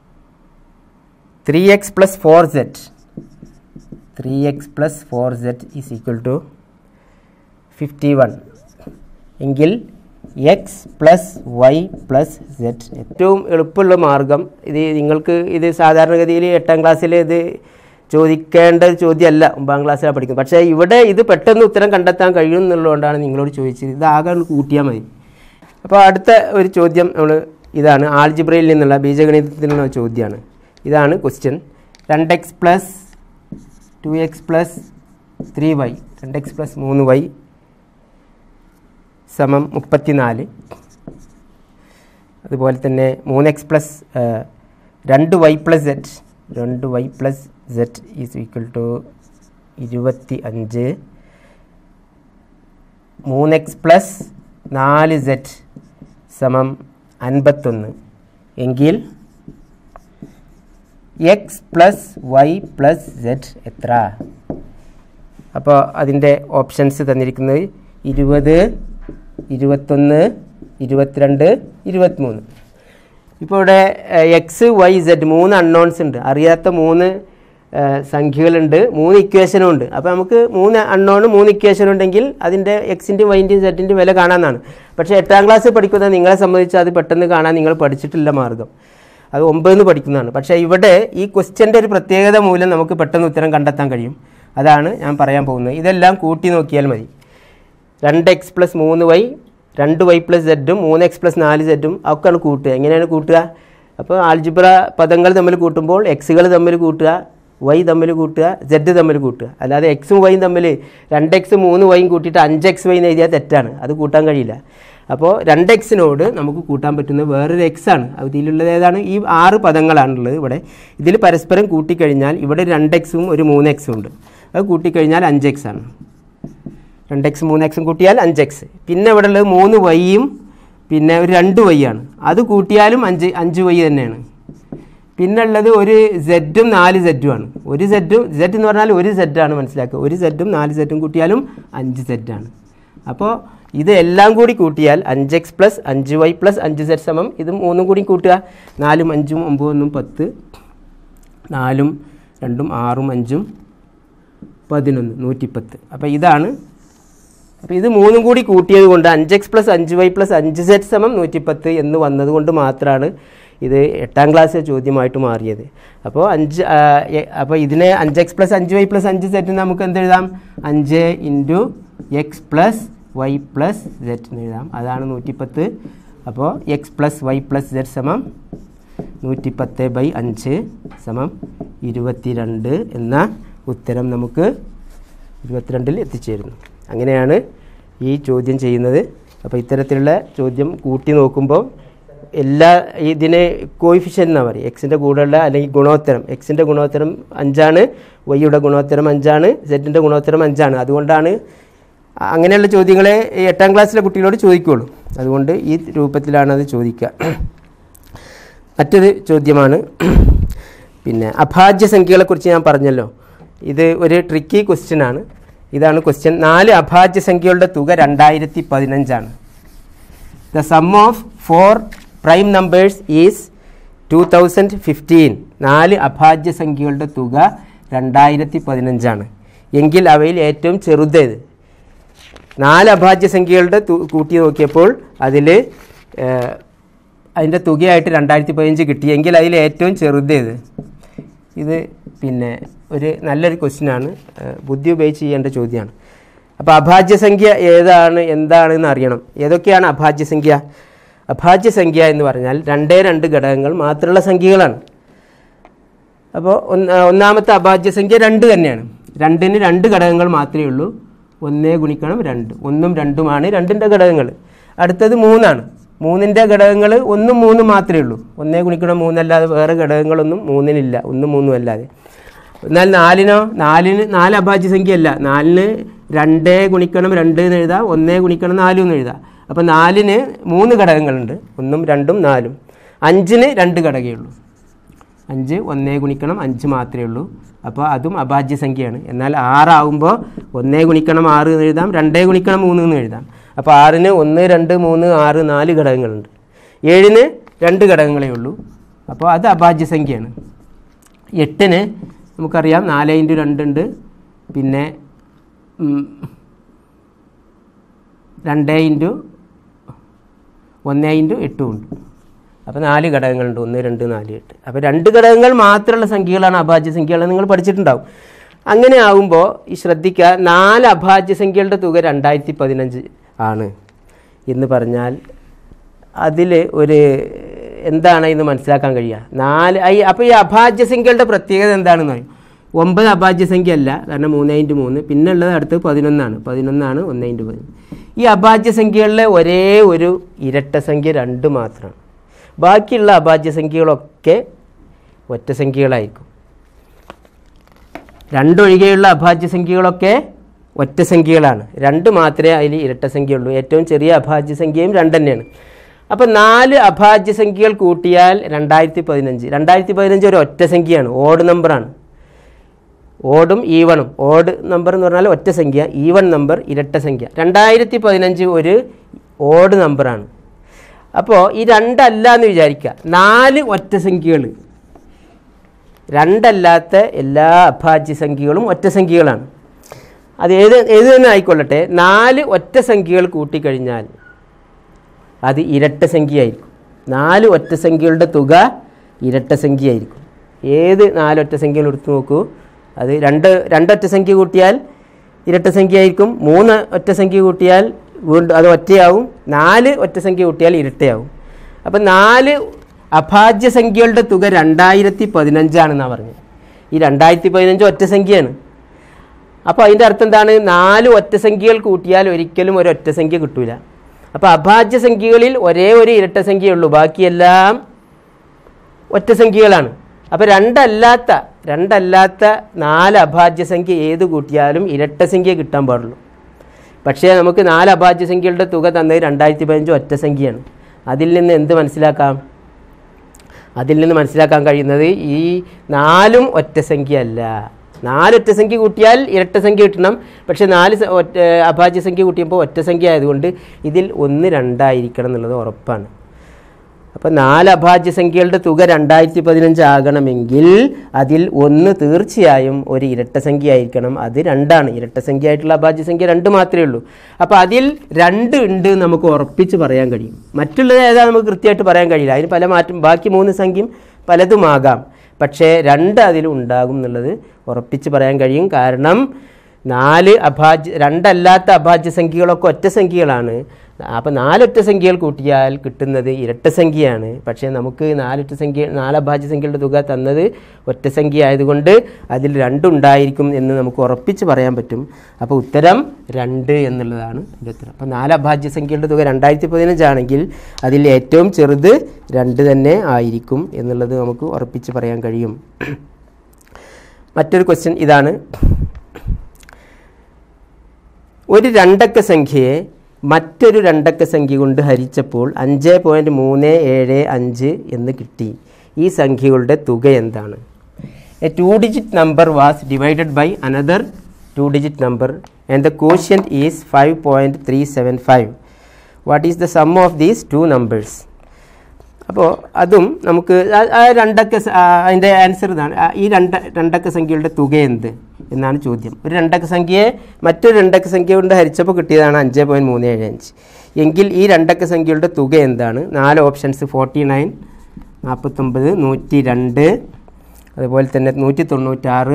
three x plus four z three x plus four z is equal to fifty one. എങ്കിൽ x plus y plus z. ഏറ്റവും എളുപ്പമുള്ള മാർഗം ഇത് നിങ്ങൾക്ക് ഇത് സാധാരണഗതിയിൽ എട്ടാം ക്ലാസ്സിൽ ഇത് ചോദിക്കേണ്ട ഒരു ചോദ്യമല്ല ഒമ്പതാം ക്ലാസ്സിലാണ് പഠിക്കുന്നത്. പക്ഷേ ഇവിടെ ഇത് പെട്ടെന്ന് ഉത്തരം കണ്ടെത്താൻ കഴിയുമെന്നുള്ളതുകൊണ്ടാണ് നിങ്ങളോട് ചോദിച്ചത്. ഇതാകെ കൂട്ടിയാൽ മതി. അപ്പോൾ അടുത്ത ഒരു ചോദ്യം നമ്മൾ ഇതാണ്, ആൾജിബ്രയിൽ നിന്നുള്ള ബീജഗണിതത്തിൽ നിന്നുള്ള ചോദ്യമാണ്. ഇതാണ് ക്വസ്റ്റ്യൻ. രണ്ട് x plus two x plus three y രണ്ട് എക്സ് പ്ലസ് മൂന്ന് വൈ സമം മുപ്പത്തി നാല്. അതുപോലെ തന്നെ മൂന്ന് എക്സ് പ്ലസ് രണ്ട് വൈ പ്ലസ് സെറ്റ് രണ്ട് y plus z is equal to ഇരുപത്തി അഞ്ച്. മൂന്ന് എക്സ് പ്ലസ് നാല് സെറ്റ് സമം അൻപത്തൊന്ന് എങ്കിൽ x plus y plus z എത്ര? അപ്പോൾ അതിൻ്റെ ഓപ്ഷൻസ് തന്നിരിക്കുന്നത് ഇരുപത്, ഇരുപത്തൊന്ന്, ഇരുപത്തിരണ്ട്, ഇരുപത്തിമൂന്ന്. ഇപ്പോൾ ഇവിടെ എക്സ് വൈ സെഡ് മൂന്ന് അൺനോൺസ് ഉണ്ട്, അറിയാത്ത മൂന്ന് സംഖ്യകളുണ്ട്, മൂന്ന് ഇക്വേഷനും ഉണ്ട്. അപ്പോൾ നമുക്ക് മൂന്ന് അൺനോൺ മൂന്ന് ഇക്വേഷൻ ഉണ്ടെങ്കിൽ അതിൻ്റെ എക്സിൻ്റെയും വൈൻ്റെയും സെറ്റിൻ്റെയും വില കാണാമെന്നാണ്. പക്ഷേ എട്ടാം ക്ലാസ് പഠിക്കുന്ന നിങ്ങളെ സംബന്ധിച്ച് അത് പെട്ടെന്ന് കാണാൻ നിങ്ങൾ പഠിച്ചിട്ടില്ല മാർഗ്ഗം, അത് ഒമ്പതെന്ന് പഠിക്കുന്നതാണ്. പക്ഷേ ഇവിടെ ഈ ക്വസ്റ്റ്യൻ്റെ ഒരു പ്രത്യേകത മൂലം നമുക്ക് പെട്ടെന്ന് ഉത്തരം കണ്ടെത്താൻ കഴിയും. അതാണ് ഞാൻ പറയാൻ പോകുന്നത്. ഇതെല്ലാം കൂട്ടി നോക്കിയാൽ മതി. രണ്ട് എക്സ് പ്ലസ് മൂന്ന് വൈ രണ്ട് വൈ പ്ലസ് സെഡും മൂന്ന് എക്സ് പ്ലസ് നാല് സെഡും ഒക്കെയാണ് കൂട്ടുക. എങ്ങനെയാണ് കൂട്ടുക? അപ്പോൾ ആൾജിബ്ര പദങ്ങൾ തമ്മിൽ കൂട്ടുമ്പോൾ എക്സുകൾ തമ്മിൽ കൂട്ടുക, വൈ തമ്മിൽ കൂട്ടുക, സെഡ് തമ്മിൽ കൂട്ടുക. അല്ലാതെ എക്സും വൈയും തമ്മിൽ രണ്ട് എക്സ് മൂന്ന് വൈയും കൂട്ടിയിട്ട് അഞ്ച് എക്സ് വൈ എന്ന് എഴുതിയാൽ തെറ്റാണ്, അത് കൂട്ടാൻ കഴിയില്ല. അപ്പോൾ രണ്ട് എക്സിനോട് നമുക്ക് കൂട്ടാൻ പറ്റുന്ന വേറൊരു എക്സ് ആണ്. ഇതിലുള്ളത് ഏതാണ്? ഈ ആറ് പദങ്ങളാണുള്ളത് ഇവിടെ. ഇതിൽ പരസ്പരം കൂട്ടിക്കഴിഞ്ഞാൽ ഇവിടെ രണ്ട് എക്സും ഒരു മൂന്ന് എക്സും ഉണ്ട്. അത് കൂട്ടിക്കഴിഞ്ഞാൽ അഞ്ച് എക്സ് ആണ്. രണ്ട് എക്സ് മൂന്ന് എക്സും കൂട്ടിയാൽ അഞ്ച് എക്സ്. പിന്നെ ഇവിടെ ഉള്ളത് മൂന്ന് വൈയും പിന്നെ ഒരു രണ്ട് വൈ ആണ്, അത് കൂട്ടിയാലും അഞ്ച് അഞ്ച് വൈ തന്നെയാണ്. പിന്നെ ഉള്ളത് ഒരു സെഡും നാല് സെഡും ആണ്. ഒരു സെഡും സെഡ് എന്ന് പറഞ്ഞാൽ ഒരു സെഡാണ്, മനസ്സിലാക്കുക. ഒരു സെഡും നാല് സെഡും കൂട്ടിയാലും അഞ്ച് സെഡാണ്. അപ്പോൾ ഇത് എല്ലാം കൂടി കൂട്ടിയാൽ അഞ്ച് എക്സ് പ്ലസ് അഞ്ച് വൈ പ്ലസ് അഞ്ച് സെഡ് സമം ഇത് മൂന്നും കൂടി കൂട്ടുക. നാലും അഞ്ചും ഒമ്പതൊന്നും പത്ത്, നാലും രണ്ടും ആറും അഞ്ചും പതിനൊന്ന്, നൂറ്റിപ്പത്ത്. അപ്പോൾ ഇതാണ്. അപ്പോൾ ഇത് മൂന്നും കൂടി കൂട്ടിയത് കൊണ്ട് അഞ്ച് എക്സ് പ്ലസ് അഞ്ച് വൈ പ്ലസ് അഞ്ച് സെഡ് സമം നൂറ്റിപ്പത്ത് എന്ന് വന്നതുകൊണ്ട് മാത്രമാണ് ഇത് എട്ടാം ക്ലാസ് ചോദ്യമായിട്ട് മാറിയത്. അപ്പോൾ അഞ്ച് അപ്പോൾ ഇതിനെ അഞ്ച് എക്സ് പ്ലസ് അഞ്ച് വൈ പ്ലസ് അഞ്ച് സെറ്റ് നമുക്ക് എന്തെഴുതാം? അഞ്ച് into x plus y plus z എന്ന് എഴുതാം. അതാണ് നൂറ്റിപ്പത്ത്. അപ്പോൾ x plus y plus z സമം നൂറ്റിപ്പത്ത് ബൈ അഞ്ച് സമം ഇരുപത്തിരണ്ട് എന്ന ഉത്തരം നമുക്ക് ഇരുപത്തിരണ്ടിൽ എത്തിച്ചേരുന്നു. അങ്ങനെയാണ് ഈ ചോദ്യം ചെയ്യുന്നത്. അപ്പോൾ ഇത്തരത്തിലുള്ള ചോദ്യം കൂട്ടി നോക്കുമ്പോൾ എല്ലാ ഇതിനെ കോയിഫിഷ്യൻ എന്നാണ് പറയുക. എക്സിൻ്റെ കൂടെയുള്ള അല്ലെങ്കിൽ ഗുണോത്തരം, എക്സിൻ്റെ ഗുണോത്തരം അഞ്ചാണ്, വൈയുടെ ഗുണോത്തരം അഞ്ചാണ്, സെറ്റിൻ്റെ ഗുണോത്തരം അഞ്ചാണ്. അതുകൊണ്ടാണ് അങ്ങനെയുള്ള ചോദ്യങ്ങളെ എട്ടാം ക്ലാസ്സിലെ കുട്ടികളോട് ചോദിക്കുകയുള്ളൂ. അതുകൊണ്ട് ഈ രൂപത്തിലാണ് അത് ചോദിക്കുക. മറ്റൊരു ചോദ്യമാണ് പിന്നെ അഭാജ്യ സംഖ്യകളെക്കുറിച്ച് ഞാൻ പറഞ്ഞല്ലോ. ഇത് ഒരു ട്രിക്കി ക്വസ്റ്റ്യനാണ്. ഇതാണ് ക്വസ്റ്റ്യൻ. നാല് അഭാജ്യ സംഖ്യകളുടെ തുക രണ്ടായിരത്തി പതിനഞ്ചാണ്. The sum of four prime numbers is two thousand fifteen. നാല് അഭാജ്യ സംഖ്യകളുടെ തുക രണ്ടായിരത്തി പതിനഞ്ചാണ് എങ്കിൽ അവയിൽ ഏറ്റവും ചെറുതേത്? നാല് അഭാജ്യ സംഖ്യകളുടെ കൂട്ടി നോക്കിയപ്പോൾ അതിൽ അതിൻ്റെ തുകയായിട്ട് രണ്ടായിരത്തി പതിനഞ്ച് കിട്ടിയെങ്കിൽ അതിൽ ഏറ്റവും ചെറുതേത്? ഇത് പിന്നെ ഒരു നല്ലൊരു ക്വസ്റ്റ്യനാണ്, ബുദ്ധി ഉപയോഗിച്ച് ചെയ്യേണ്ട ചോദ്യമാണ്. അപ്പോൾ അഭാജ്യ സംഖ്യ ഏതാണ് എന്താണെന്ന് അറിയണം. ഏതൊക്കെയാണ് അഭാജ്യ സംഖ്യ? അഭാജ്യ സംഖ്യ എന്ന് പറഞ്ഞാൽ രണ്ടേ രണ്ട് ഘടകങ്ങൾ മാത്രമുള്ള സംഖ്യകളാണ്. അപ്പോൾ ഒന്നാമത്തെ അഭാജ്യ സംഖ്യ രണ്ട് തന്നെയാണ്. രണ്ടിന് രണ്ട് ഘടകങ്ങൾ മാത്രമേ ഉള്ളൂ. ഒന്നേ ഗുണിക്കണം രണ്ട്, ഒന്നും രണ്ടുമാണ് രണ്ടിൻ്റെ ഘടകങ്ങൾ. അടുത്തത് മൂന്നാണ്. മൂന്നിൻ്റെ ഘടകങ്ങൾ ഒന്നും മൂന്നും മാത്രമേ ഉള്ളൂ. ഒന്നേ ഗുണിക്കണം മൂന്നല്ലാതെ വേറെ ഘടകങ്ങളൊന്നും മൂന്നിനില്ല, ഒന്നും മൂന്നും അല്ലാതെ. എന്നാൽ നാലിനോ? നാലിന് നാല് അഭാജ്യ സംഖ്യ അല്ല. നാലിന് രണ്ടേ ഗുണിക്കണം രണ്ട് എന്ന് എഴുതാം, ഒന്നേ ഗുണിക്കണം നാലും എന്ന് എഴുതാം. അപ്പോൾ നാലിന് മൂന്ന് ഘടകങ്ങളുണ്ട്, ഒന്നും രണ്ടും നാലും. അഞ്ചിന് രണ്ട് ഘടകമേ ഉള്ളൂ. അഞ്ച് ഒന്നേ ഗുണിക്കണം അഞ്ച് മാത്രമേ ഉള്ളൂ. അപ്പോൾ അതും അഭാജ്യ സംഖ്യയാണ്. എന്നാൽ ആറാവുമ്പോൾ ഒന്നേ ഗുണിക്കണം ആറ് എന്ന് എഴുതാം, രണ്ടേ ഗുണിക്കണം മൂന്ന് എന്ന് എഴുതാം. അപ്പോൾ ആറിന് ഒന്ന് രണ്ട് മൂന്ന് ആറ് നാല് ഘടകങ്ങളുണ്ട്. ഏഴിന് രണ്ട് ഘടകങ്ങളേ ഉള്ളൂ. അപ്പോൾ അത് അഭാജ്യ സംഖ്യയാണ്. എട്ടിന് നമുക്കറിയാം നാല് ഇൻറ്റു രണ്ടുണ്ട്, പിന്നെ രണ്ട് ഇൻറ്റു ഒന്ന് ഇൻറ്റു എട്ടും ഉണ്ട്. അപ്പോൾ നാല് ഘടകങ്ങളുണ്ട്, ഒന്ന് രണ്ട് നാല് എട്ട്. അപ്പോൾ രണ്ട് ഘടകങ്ങൾ മാത്രമുള്ള സംഖ്യകളാണ് അഭാജ്യ സംഖ്യകൾ, നിങ്ങൾ പഠിച്ചിട്ടുണ്ടാവും. അങ്ങനെ ആകുമ്പോൾ ഈ ശ്രദ്ധിക്കുക, നാല് അഭാജ്യ സംഖ്യകളുടെ തുക രണ്ടായിരത്തി പതിനഞ്ച് ആണ് എന്ന് പറഞ്ഞാൽ അതിൽ ഒരു എന്താണ് ഇന്ന് മനസ്സിലാക്കാൻ കഴിയുക? നാല് ഐ അപ്പോൾ ഈ അഭാജ്യ സംഖ്യകളുടെ പ്രത്യേകത എന്താണെന്ന് പറയും. ഒമ്പത് അഭാജ്യ സംഖ്യ അല്ല, കാരണം മൂന്ന് ഇൻറ്റു മൂന്ന്, പിന്നെ ഉള്ളത് അടുത്ത് പതിനൊന്നാണ്. പതിനൊന്നാണ് ഒന്ന് ഇൻറ്റു പതിനൊന്ന്. ഈ അഭാജ്യ സംഖ്യകളിലെ ഒരേ ഒരു ഇരട്ട സംഖ്യ രണ്ട് മാത്രമാണ്. ബാക്കിയുള്ള അഭാജ്യ സംഖ്യകളൊക്കെ ഒറ്റ സംഖ്യകളായിരിക്കും. രണ്ടൊഴികെയുള്ള അഭാജ്യ സംഖ്യകളൊക്കെ ഒറ്റ സംഖ്യകളാണ്. രണ്ട് മാത്രമേ അതിൽ ഇരട്ട സംഖ്യയുള്ളൂ. ഏറ്റവും ചെറിയ അഭാജ്യ സംഖ്യയും രണ്ട് തന്നെയാണ്. അപ്പോൾ നാല് അഭാജ്യ സംഖ്യകൾ കൂട്ടിയാൽ രണ്ടായിരത്തി പതിനഞ്ച് രണ്ടായിരത്തി പതിനഞ്ച് ഒരു ഒറ്റ സംഖ്യയാണ്, ഓഡ് നമ്പറാണ്. ഓടും ഈവണും. ഓഡ് നമ്പർ എന്ന് പറഞ്ഞാൽ ഒറ്റ സംഖ്യ, ഈവൺ നമ്പർ ഇരട്ട സംഖ്യ. രണ്ടായിരത്തി പതിനഞ്ച് ഒരു ഓഡ് നമ്പറാണ്. അപ്പോൾ ഈ രണ്ടല്ല എന്ന് വിചാരിക്കുക, നാല് ഒറ്റ സംഖ്യകൾ, രണ്ടല്ലാത്ത എല്ലാ അഭാജ്യ സംഖ്യകളും ഒറ്റ സംഖ്യകളാണ്. അത് ഏത് ഏത് തന്നെ ആയിക്കൊള്ളട്ടെ, നാല് ഒറ്റ സംഖ്യകൾ കൂട്ടിക്കഴിഞ്ഞാൽ അത് ഇരട്ട സംഖ്യയായിരിക്കും. നാല് ഒറ്റ സംഖ്യകളുടെ തുക ഇരട്ട സംഖ്യയായിരിക്കും. ഏത് നാലൊറ്റ സംഖ്യകൾ എടുത്ത് നോക്കൂ, അത് രണ്ട് രണ്ടൊറ്റ സംഖ്യ കൂട്ടിയാൽ ഇരട്ട സംഖ്യയായിരിക്കും. മൂന്ന് ഒറ്റ സംഖ്യ കൂട്ടിയാൽ വീണ്ടും അത് ഒറ്റയാവും. നാല് ഒറ്റ സംഖ്യ കൂട്ടിയാൽ ഇരട്ടയാവും. അപ്പം നാല് അഭാജ്യ സംഖ്യകളുടെ തുക രണ്ടായിരത്തി പതിനഞ്ചാണെന്നാണ് പറഞ്ഞത്. ഈ രണ്ടായിരത്തി പതിനഞ്ച് ഒറ്റ സംഖ്യയാണ്. അപ്പോൾ അതിൻ്റെ അർത്ഥം എന്താണ്? നാല് ഒറ്റ സംഖ്യകൾ കൂട്ടിയാൽ ഒരിക്കലും ഒരു ഒറ്റ സംഖ്യ കിട്ടൂല. അപ്പോൾ അഭാജ്യ സംഖ്യകളിൽ ഒരേ ഒരു ഇരട്ട സംഖ്യയുള്ളൂ, ബാക്കിയെല്ലാം ഒറ്റ സംഖ്യകളാണ്. അപ്പോൾ രണ്ടല്ലാത്ത രണ്ടല്ലാത്ത നാല് അഭാജ്യ സംഖ്യ ഏത് കൂട്ടിയാലും ഇരട്ട സംഖ്യ കിട്ടാൻ പാടുള്ളൂ. പക്ഷേ നമുക്ക് നാല് അഭാജ്യ സംഖ്യകളുടെ തുക തന്നത് രണ്ടായിരത്തി പതിനഞ്ച് ഒറ്റ സംഖ്യയാണ്. അതിൽ നിന്ന് എന്ത് മനസ്സിലാക്കാം? അതിൽ നിന്ന് മനസ്സിലാക്കാൻ കഴിയുന്നത് ഈ നാലും ഒറ്റ സംഖ്യ അല്ല. നാലൊറ്റ സംഖ്യ കൂട്ടിയാൽ ഇരട്ട സംഖ്യ കിട്ടണം. പക്ഷേ നാല് ഒറ്റ അഭാജ്യ സംഖ്യ കൂട്ടിയപ്പോൾ ഒറ്റ സംഖ്യ ആയതുകൊണ്ട് ഇതിൽ ഒന്ന് രണ്ടായിരിക്കണം എന്നുള്ളത് ഉറപ്പാണ്. അപ്പോൾ നാല് അഭാജ്യ സംഖ്യകളുടെ തുക രണ്ടായിരത്തി പതിനഞ്ച് ആകണമെങ്കിൽ അതിൽ ഒന്ന് തീർച്ചയായും ഒരു ഇരട്ട സംഖ്യ ആയിരിക്കണം. അത് രണ്ടാണ്. ഇരട്ട സംഖ്യ ആയിട്ടുള്ള അഭാജ്യ സംഖ്യ രണ്ട് മാത്രമേ ഉള്ളൂ. അപ്പോൾ അതിൽ രണ്ട് ഉണ്ട് നമുക്ക് ഉറപ്പിച്ച് പറയാൻ കഴിയും. മറ്റുള്ളത് ഏതാ നമുക്ക് കൃത്യമായിട്ട് പറയാൻ കഴിയില്ല. അതിന് പല മാറ്റം, ബാക്കി മൂന്ന് സംഖ്യയും പലതുമാകാം. പക്ഷേ രണ്ട് അതിൽ ഉണ്ടാകും എന്നുള്ളത് ഉറപ്പിച്ച് പറയാൻ കഴിയും. കാരണം നാല് അഭാജ്യ രണ്ടല്ലാത്ത അഭാജ്യ സംഖ്യകളൊക്കെ ഒറ്റ സംഖ്യകളാണ്. അപ്പോൾ നാലൊറ്റ സംഖ്യകൾ കൂട്ടിയാൽ കിട്ടുന്നത് ഇരട്ട സംഖ്യയാണ്. പക്ഷേ നമുക്ക് നാലൊറ്റ സംഖ്യ നാല് അഭാജ്യ സംഖ്യകളുടെ തുക തന്നത് ഒറ്റ സംഖ്യ ആയതുകൊണ്ട് അതിൽ രണ്ടുണ്ടായിരിക്കും എന്ന് നമുക്ക് ഉറപ്പിച്ച് പറയാൻ പറ്റും. അപ്പോൾ ഉത്തരം രണ്ട് എന്നുള്ളതാണ് എൻ്റെ ഉത്തരം. അപ്പോൾ നാല് അഭാജ്യ സംഖ്യകളുടെ തുക രണ്ടായിരത്തി പതിനഞ്ചാണെങ്കിൽ അതിൽ ഏറ്റവും ചെറുത് രണ്ട് തന്നെ ആയിരിക്കും എന്നുള്ളത് നമുക്ക് ഉറപ്പിച്ച് പറയാൻ കഴിയും. മറ്റൊരു ക്വസ്റ്റ്യൻ ഇതാണ്. ഒരു രണ്ടക്ക സംഖ്യയെ മറ്റൊരു രണ്ടക്ക സംഖ്യ കൊണ്ട് ഹരിച്ചപ്പോൾ അഞ്ച് പോയിൻറ്റ് മൂന്ന് ഏഴ് അഞ്ച് എന്ന് കിട്ടി. ഈ സംഖ്യകളുടെ തുക എന്താണ്? A two digit number was divided by another two digit number and the quotient is five point three seven five. What is the sum of these two numbers? അപ്പോൾ അതും നമുക്ക് ആ രണ്ടക്ക അതിൻ്റെ ആൻസർ ഇതാണ്. ഈ രണ്ട് രണ്ടക്ക സംഖ്യകളുടെ തുക എന്ത് എന്നാണ് ചോദ്യം. ഒരു രണ്ടക്ക സംഖ്യയെ മറ്റൊരു രണ്ടക്ക സംഖ്യ കൊണ്ട് ഹരിച്ചപ്പോൾ കിട്ടിയതാണ് അഞ്ച് പോയിൻറ്റ് മൂന്ന് ഏഴ് അഞ്ച്. എങ്കിൽ ഈ രണ്ടക്ക സംഖ്യകളുടെ തുക എന്താണ്? നാല് ഓപ്ഷൻസ് ഫോർട്ടി നയൻ, നാൽപ്പത്തൊമ്പത്, നൂറ്റി രണ്ട്, അതുപോലെ തന്നെ നൂറ്റി തൊണ്ണൂറ്റാറ്,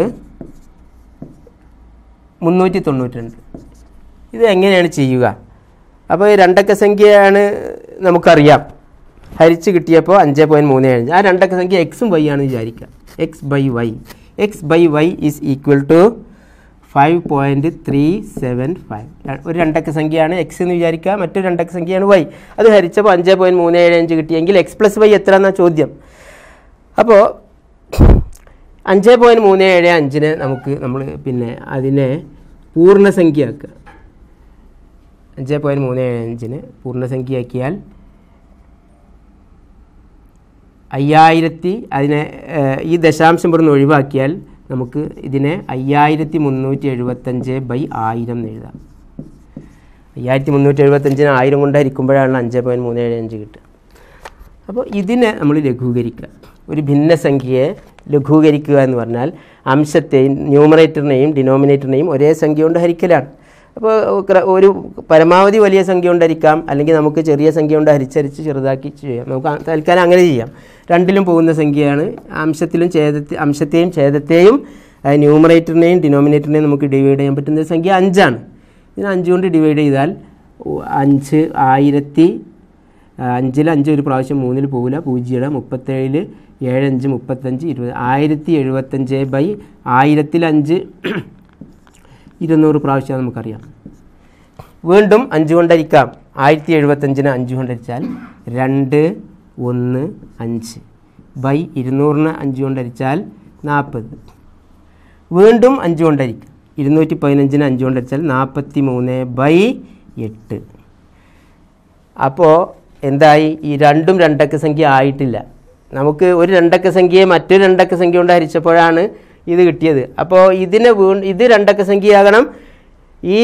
മുന്നൂറ്റി തൊണ്ണൂറ്റി രണ്ട്. ഇത് എങ്ങനെയാണ് ചെയ്യുക? അപ്പോൾ രണ്ടക്ക സംഖ്യയാണ് നമുക്കറിയാം. ഹരിച്ച് കിട്ടിയപ്പോൾ അഞ്ച് പോയിൻറ്റ് മൂന്ന് ഏഴ്. ആ രണ്ടക്ക സംഖ്യ എക്സും വൈ ആണെന്ന് വിചാരിക്കുക. X by y x by y is equal to five point three seven five. ഒരു രണ്ടക്ക സംഖ്യയാണ് എക്സ് എന്ന് വിചാരിക്കുക, മറ്റൊരു രണ്ടക്ക സംഖ്യയാണ് വൈ. അത് ഹരിച്ചപ്പോൾ അഞ്ച് പോയിൻറ്റ് മൂന്ന് ഏഴ് അഞ്ച് കിട്ടിയെങ്കിൽ എക്സ് പ്ലസ് വൈ എത്ര എന്നാണ് ചോദ്യം. അപ്പോൾ അഞ്ച് പോയിൻറ്റ് മൂന്ന് ഏഴ് അഞ്ചിന് നമുക്ക് നമ്മൾ പിന്നെ അതിനെ പൂർണ്ണസംഖ്യയാക്കുക. അഞ്ച് പോയിൻറ്റ് മൂന്ന് ഏഴ് അഞ്ചിന് പൂർണ്ണസംഖ്യയാക്കിയാൽ അയ്യായിരത്തി അതിനെ ഈ ദശാംശം പുറന്ന് ഒഴിവാക്കിയാൽ നമുക്ക് ഇതിനെ അയ്യായിരത്തി മുന്നൂറ്റി എഴുപത്തഞ്ച് ബൈ ആയിരം എന്ന് എഴുതാം. അയ്യായിരത്തി മുന്നൂറ്റി എഴുപത്തഞ്ചിന് ആയിരം കൊണ്ട് ഹരിക്കുമ്പോഴാണ് അഞ്ച് പോയിൻറ്റ് മൂന്ന് ഏഴ് അഞ്ച് കിട്ടുക. അപ്പോൾ ഇതിനെ നമ്മൾ ലഘൂകരിക്കുക. ഒരു ഭിന്നസംഖ്യയെ ലഘൂകരിക്കുക എന്ന് പറഞ്ഞാൽ അംശത്തെയും ന്യൂമറേറ്ററിനെയും ഡിനോമിനേറ്ററിനെയും ഒരേ സംഖ്യ കൊണ്ട് ഹരിക്കലാണ്. അപ്പോൾ ഒരു പരമാവധി വലിയ സംഖ്യ കൊണ്ടായിരിക്കാം, അല്ലെങ്കിൽ നമുക്ക് ചെറിയ സംഖ്യ കൊണ്ട് ഹരിച്ചരിച്ച് ചെറുതാക്കി ചെയ്യാം. നമുക്ക് തൽക്കാലം അങ്ങനെ ചെയ്യാം. രണ്ടിലും പോകുന്ന സംഖ്യയാണ്. അംശത്തിലും ഛേദത്തെ അംശത്തെയും ഛേദത്തെയും ന്യൂമറേറ്ററിനെയും ഡിനോമിനേറ്ററിനെയും നമുക്ക് ഡിവൈഡ് ചെയ്യാൻ പറ്റുന്ന സംഖ്യ അഞ്ചാണ്. ഇതിന് അഞ്ച് കൊണ്ട് ഡിവൈഡ് ചെയ്താൽ അഞ്ച് ആയിരത്തി അഞ്ചിൽ അഞ്ച് ഒരു പ്രാവശ്യം മൂന്നിൽ പോകില്ല, പൂജ്യം. മുപ്പത്തേഴിൽ ഏഴഞ്ച് മുപ്പത്തഞ്ച് ഇരുപത് ആയിരത്തി എഴുപത്തഞ്ച് ബൈ ആയിരത്തിൽ അഞ്ച് ഇരുന്നൂറ് പ്രാവശ്യം നമുക്കറിയാം. വീണ്ടും അഞ്ച് കൊണ്ടരിക്കാം. ആയിരത്തി എഴുപത്തഞ്ചിന് അഞ്ച് കൊണ്ടരിച്ചാൽ രണ്ട് ഒന്ന് അഞ്ച് ബൈ ഇരുന്നൂറിന് അഞ്ച് കൊണ്ടരിച്ചാൽ നാൽപ്പത്. വീണ്ടും അഞ്ച് കൊണ്ടരിക്കാം. ഇരുന്നൂറ്റി പതിനഞ്ചിന് അഞ്ച് കൊണ്ടരിച്ചാൽ നാൽപ്പത്തി മൂന്ന് ബൈ എട്ട്. അപ്പോൾ എന്തായി? ഈ രണ്ടും രണ്ടക്ക സംഖ്യ ആയിട്ടില്ല. നമുക്ക് ഒരു രണ്ടക്ക സംഖ്യയെ മറ്റൊരു രണ്ടക്ക സംഖ്യ കൊണ്ട് ഹരിച്ചപ്പോഴാണ് ഇത് കിട്ടിയത്. അപ്പോൾ ഇതിനെ വീ ഇത് രണ്ടക്ക സംഖ്യയാകണം, ഈ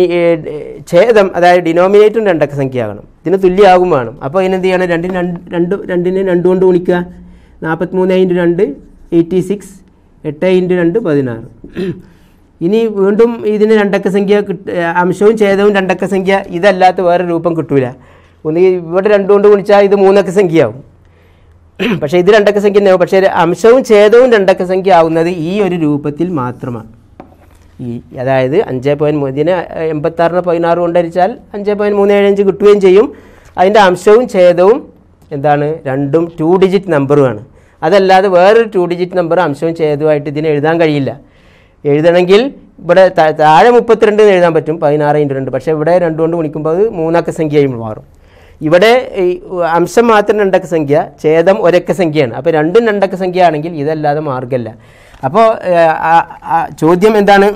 ഛേദം അതായത് ഡിനോമിനേറ്ററും രണ്ടക്ക സംഖ്യയാകണം, ഇതിന് തുല്യമാകും വേണം. അപ്പോൾ അതിനെന്ത് ചെയ്യണം? രണ്ടിന് രണ്ട് രണ്ട് രണ്ടിനെ രണ്ട് കൊണ്ട് ഗുണിക്കുക. നാൽപ്പത്തി മൂന്ന് ഇൻറ്റു രണ്ട് എയ്റ്റി സിക്സ്, എട്ട് ഇൻറ്റു രണ്ട് പതിനാറ്. ഇനി വീണ്ടും ഇതിന് രണ്ടക്ക സംഖ്യ കിട്ട അംശവും ഛേദവും രണ്ടക്ക സംഖ്യ ഇതല്ലാത്ത വേറെ രൂപം കിട്ടൂല. ഒന്ന് ഇവിടെ രണ്ടു കൊണ്ട് ഗുണിച്ചാൽ ഇത് മൂന്നക്ക സംഖ്യയാവും, പക്ഷേ ഇത് രണ്ടക്ക സംഖ്യ തന്നെയാവും. പക്ഷേ അംശവും ഛേദവും രണ്ടക്ക സംഖ്യ ആവുന്നത് ഈ ഒരു രൂപത്തിൽ മാത്രമാണ്. ഈ അതായത് അഞ്ച് പോയിൻറ്റ് മൂന്നിന് എൺപത്താറിന് പതിനാറ് കൊണ്ടരിച്ചാൽ അഞ്ച് പോയിൻറ്റ് മൂന്ന് ഏഴ് അഞ്ച് കിട്ടുകയും ചെയ്യും. അതിൻ്റെ അംശവും ഛേദവും എന്താണ്? രണ്ടും ടു ഡിജിറ്റ് നമ്പറുമാണ്. അതല്ലാതെ വേറൊരു ടു ഡിജിറ്റ് നമ്പർ അംശവും ഛേദവുമായിട്ട് ഇതിന് എഴുതാൻ കഴിയില്ല. എഴുതണമെങ്കിൽ ഇവിടെ താഴെ മുപ്പത്തിരണ്ട് എന്ന് എഴുതാൻ പറ്റും, പതിനാറ് ഇൻറ്റു രണ്ട്. പക്ഷേ ഇവിടെ രണ്ട് കൊണ്ട് ഗുണിക്കുമ്പോൾ അത് മൂന്നക്ക സംഖ്യയായി മാറും. ഇവിടെ അംശം മാത്രം രണ്ടക്ക സംഖ്യ, ഛേദം ഒരക്ക സംഖ്യയാണ്. അപ്പോൾ രണ്ടും രണ്ടക്ക സംഖ്യ ആണെങ്കിൽ ഇതല്ലാതെ മാർഗ്ഗമല്ല. അപ്പോൾ ചോദ്യം എന്താണ്?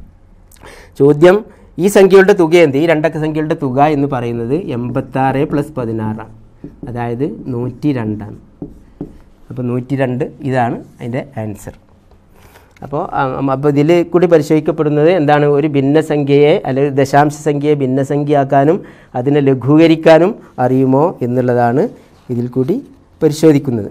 ചോദ്യം ഈ സംഖ്യകളുടെ തുക എന്ത്? ഈ രണ്ടക്ക സംഖ്യകളുടെ തുക എന്ന് പറയുന്നത് എൺപത്താറ് പ്ലസ് പതിനാറാണ്, അതായത് നൂറ്റി രണ്ടാണ്. അപ്പോൾ നൂറ്റി രണ്ട് ഇതാണ് അതിൻ്റെ ആൻസർ. അപ്പോൾ അപ്പോൾ ഇതിൽ കൂടി പരിശോധിക്കപ്പെടുന്നത് എന്താണ്? ഒരു ഭിന്നസംഖ്യയെ അല്ലെങ്കിൽ ദശാംശ സംഖ്യയെ ഭിന്നസംഖ്യയാക്കാനും അതിനെ ലഘൂകരിക്കാനും അറിയുമോ എന്നുള്ളതാണ് ഇതിൽ കൂടി പരിശോധിക്കുന്നത്.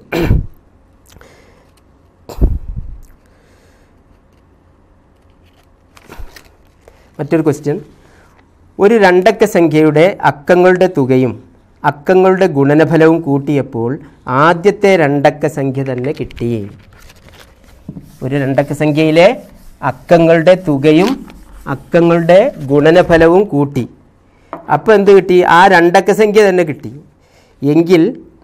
മറ്റൊരു ക്വസ്റ്റ്യൻ. ഒരു രണ്ടക്ക സംഖ്യയുടെ അക്കങ്ങളുടെ തുകയും അക്കങ്ങളുടെ ഗുണനഫലവും കൂട്ടിയപ്പോൾ ആദ്യത്തെ രണ്ടക്ക സംഖ്യ തന്നെ കിട്ടി. ഒരു രണ്ടക്ക സംഖ്യയിലെ അക്കങ്ങളുടെ തുകയും അക്കങ്ങളുടെ ഗുണനഫലവും കൂട്ടി, അപ്പോൾ എന്ത് കിട്ടി? ആ രണ്ടക്ക സംഖ്യ തന്നെ കിട്ടി. എങ്കിൽ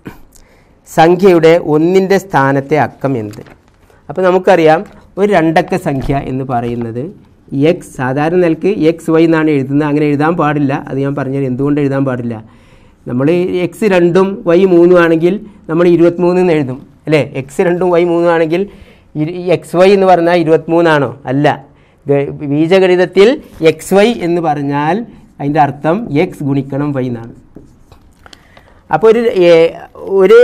സംഖ്യയുടെ ഒന്നിൻ്റെ സ്ഥാനത്തെ അക്കം എന്ത്? അപ്പോൾ നമുക്കറിയാം ഒരു രണ്ടക്ക സംഖ്യ എന്ന് പറയുന്നത് എക്സ്, സാധാരണ നിലക്ക് എക്സ് വൈ എന്നാണ് എഴുതുന്നത്. അങ്ങനെ എഴുതാൻ പാടില്ല. അത് ഞാൻ പറഞ്ഞാൽ എന്തുകൊണ്ട് എഴുതാൻ പാടില്ല? നമ്മൾ എക്സ് രണ്ടും വൈ മൂന്നും ആണെങ്കിൽ നമ്മൾ ഇരുപത്തിമൂന്ന് എന്ന് എഴുതും അല്ലേ? എക്സ് രണ്ടും വൈ മൂന്നും ആണെങ്കിൽ എക്സ് വൈ എന്ന് പറഞ്ഞാൽ ഇരുപത്തിമൂന്നാണോ? അല്ല. ബീജഗണിതത്തിൽ എക്സ് വൈ എന്ന് പറഞ്ഞാൽ അതിൻ്റെ അർത്ഥം എക്സ് ഗുണിക്കണം വൈ എന്നാണ്. അപ്പോൾ ഒരു ഒരു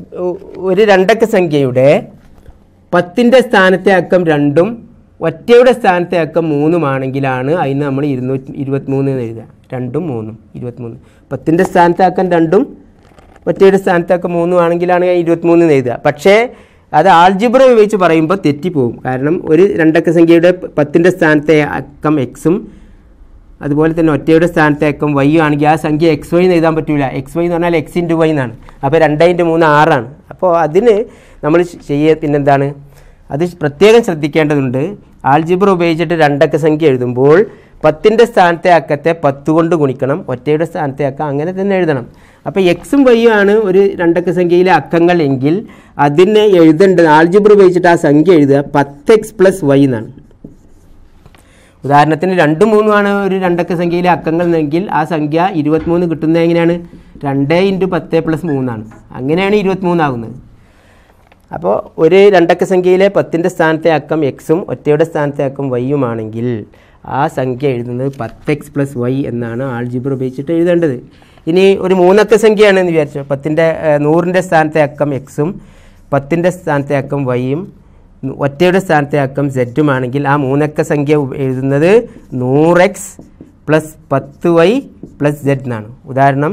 ഒരു രണ്ടക്ക സംഖ്യയുടെ പത്തിൻ്റെ സ്ഥാനത്തെ അക്കം രണ്ടും ഒറ്റയുടെ സ്ഥാനത്തെ അക്കം മൂന്നുമാണെങ്കിലാണ് അതിന് നമ്മൾ ഇരുന്നൂറ്റി ഇരുപത്തിമൂന്ന് എന്ന് എഴുതുക. രണ്ടും മൂന്നും ഇരുപത്തിമൂന്ന്. പത്തിൻ്റെ സ്ഥാനത്തെ അക്കം രണ്ടും ഒറ്റയുടെ സ്ഥാനത്തെ അക്കം മൂന്നും ആണെങ്കിലാണ് ഇരുപത്തിമൂന്ന് എന്ന് എഴുതുക. പക്ഷേ അത് ആൾജിബ്ര ഉപയോഗിച്ച് പറയുമ്പോൾ തെറ്റിപ്പോവും. കാരണം ഒരു രണ്ടക്ക സംഖ്യയുടെ പത്തിൻ്റെ സ്ഥാനത്തെ അക്കം എക്സും അതുപോലെ തന്നെ ഒറ്റയുടെ സ്ഥാനത്തെ അക്കം വൈ ആണെങ്കിൽ ആ സംഖ്യ എക്സ് വൈ എന്ന് എഴുതാൻ പറ്റില്ല. എക്സ് വൈ എന്ന് പറഞ്ഞാൽ എക്സ് ഇൻറ്റു വൈ എന്നാണ്. അപ്പോൾ രണ്ട് ഇൻറ്റു മൂന്ന് ആറാണ്. അപ്പോൾ അതിന് നമ്മൾ ചെയ്യുക പിന്നെന്താണ്? അത് പ്രത്യേകം ശ്രദ്ധിക്കേണ്ടതുണ്ട്. ആൾജിബ്ര ഉപയോഗിച്ചിട്ട് രണ്ടക്ക സംഖ്യ എഴുതുമ്പോൾ പത്തിൻ്റെ സ്ഥാനത്തെ അക്കത്തെ പത്ത് കൊണ്ട് ഗുണിക്കണം, ഒറ്റയുടെ സ്ഥാനത്തെ അക്കം അങ്ങനെ തന്നെ എഴുതണം. അപ്പോൾ എക്സും വൈയും ആണ് ഒരു രണ്ടക്ക സംഖ്യയിലെ അക്കങ്ങൾ എങ്കിൽ അതിനെ എഴുതേണ്ടത് ആൾജിബ്ര ഉപയോഗിച്ചിട്ട് ആ സംഖ്യ എഴുതുക പത്ത് എക്സ് പ്ലസ് വൈ എന്നാണ്. ഉദാഹരണത്തിന് രണ്ടും മൂന്നുമാണ് ഒരു രണ്ടക്ക സംഖ്യയിലെ അക്കങ്ങൾ എങ്കിൽ ആ സംഖ്യ ഇരുപത്തിമൂന്ന് കിട്ടുന്നത് എങ്ങനെയാണ്? രണ്ട് ഇൻറ്റു പത്ത് പ്ലസ് മൂന്നാണ്. അങ്ങനെയാണ് ഇരുപത്തിമൂന്നാകുന്നത്. അപ്പോൾ ഒരു രണ്ടക്ക സംഖ്യയിലെ പത്തിൻ്റെ സ്ഥാനത്തെ അക്കം എക്സും ഒറ്റയുടെ സ്ഥാനത്തെ അക്കം വൈയുമാണെങ്കിൽ ആ സംഖ്യ എഴുതുന്നത് പത്ത് എക്സ് പ്ലസ് വൈ എന്നാണ് ആൾജിബ്ര ഉപയോഗിച്ചിട്ട് എഴുതേണ്ടത്. ഇനി ഒരു മൂന്നക്ക സംഖ്യയാണെന്ന് വിചാരിച്ചു. പത്തിൻ്റെ നൂറിൻ്റെ സ്ഥാനത്തെ അക്കം എക്സും പത്തിൻ്റെ സ്ഥാനത്തെ അക്കം വൈയും ഒറ്റയുടെ സ്ഥാനത്തെ അക്കം സെഡുമാണെങ്കിൽ ആ മൂന്നക്ക സംഖ്യ എഴുതുന്നത് നൂറ് എക്സ് പ്ലസ് പത്ത് വൈ പ്ലസ് സെഡ് എന്നാണ്. ഉദാഹരണം,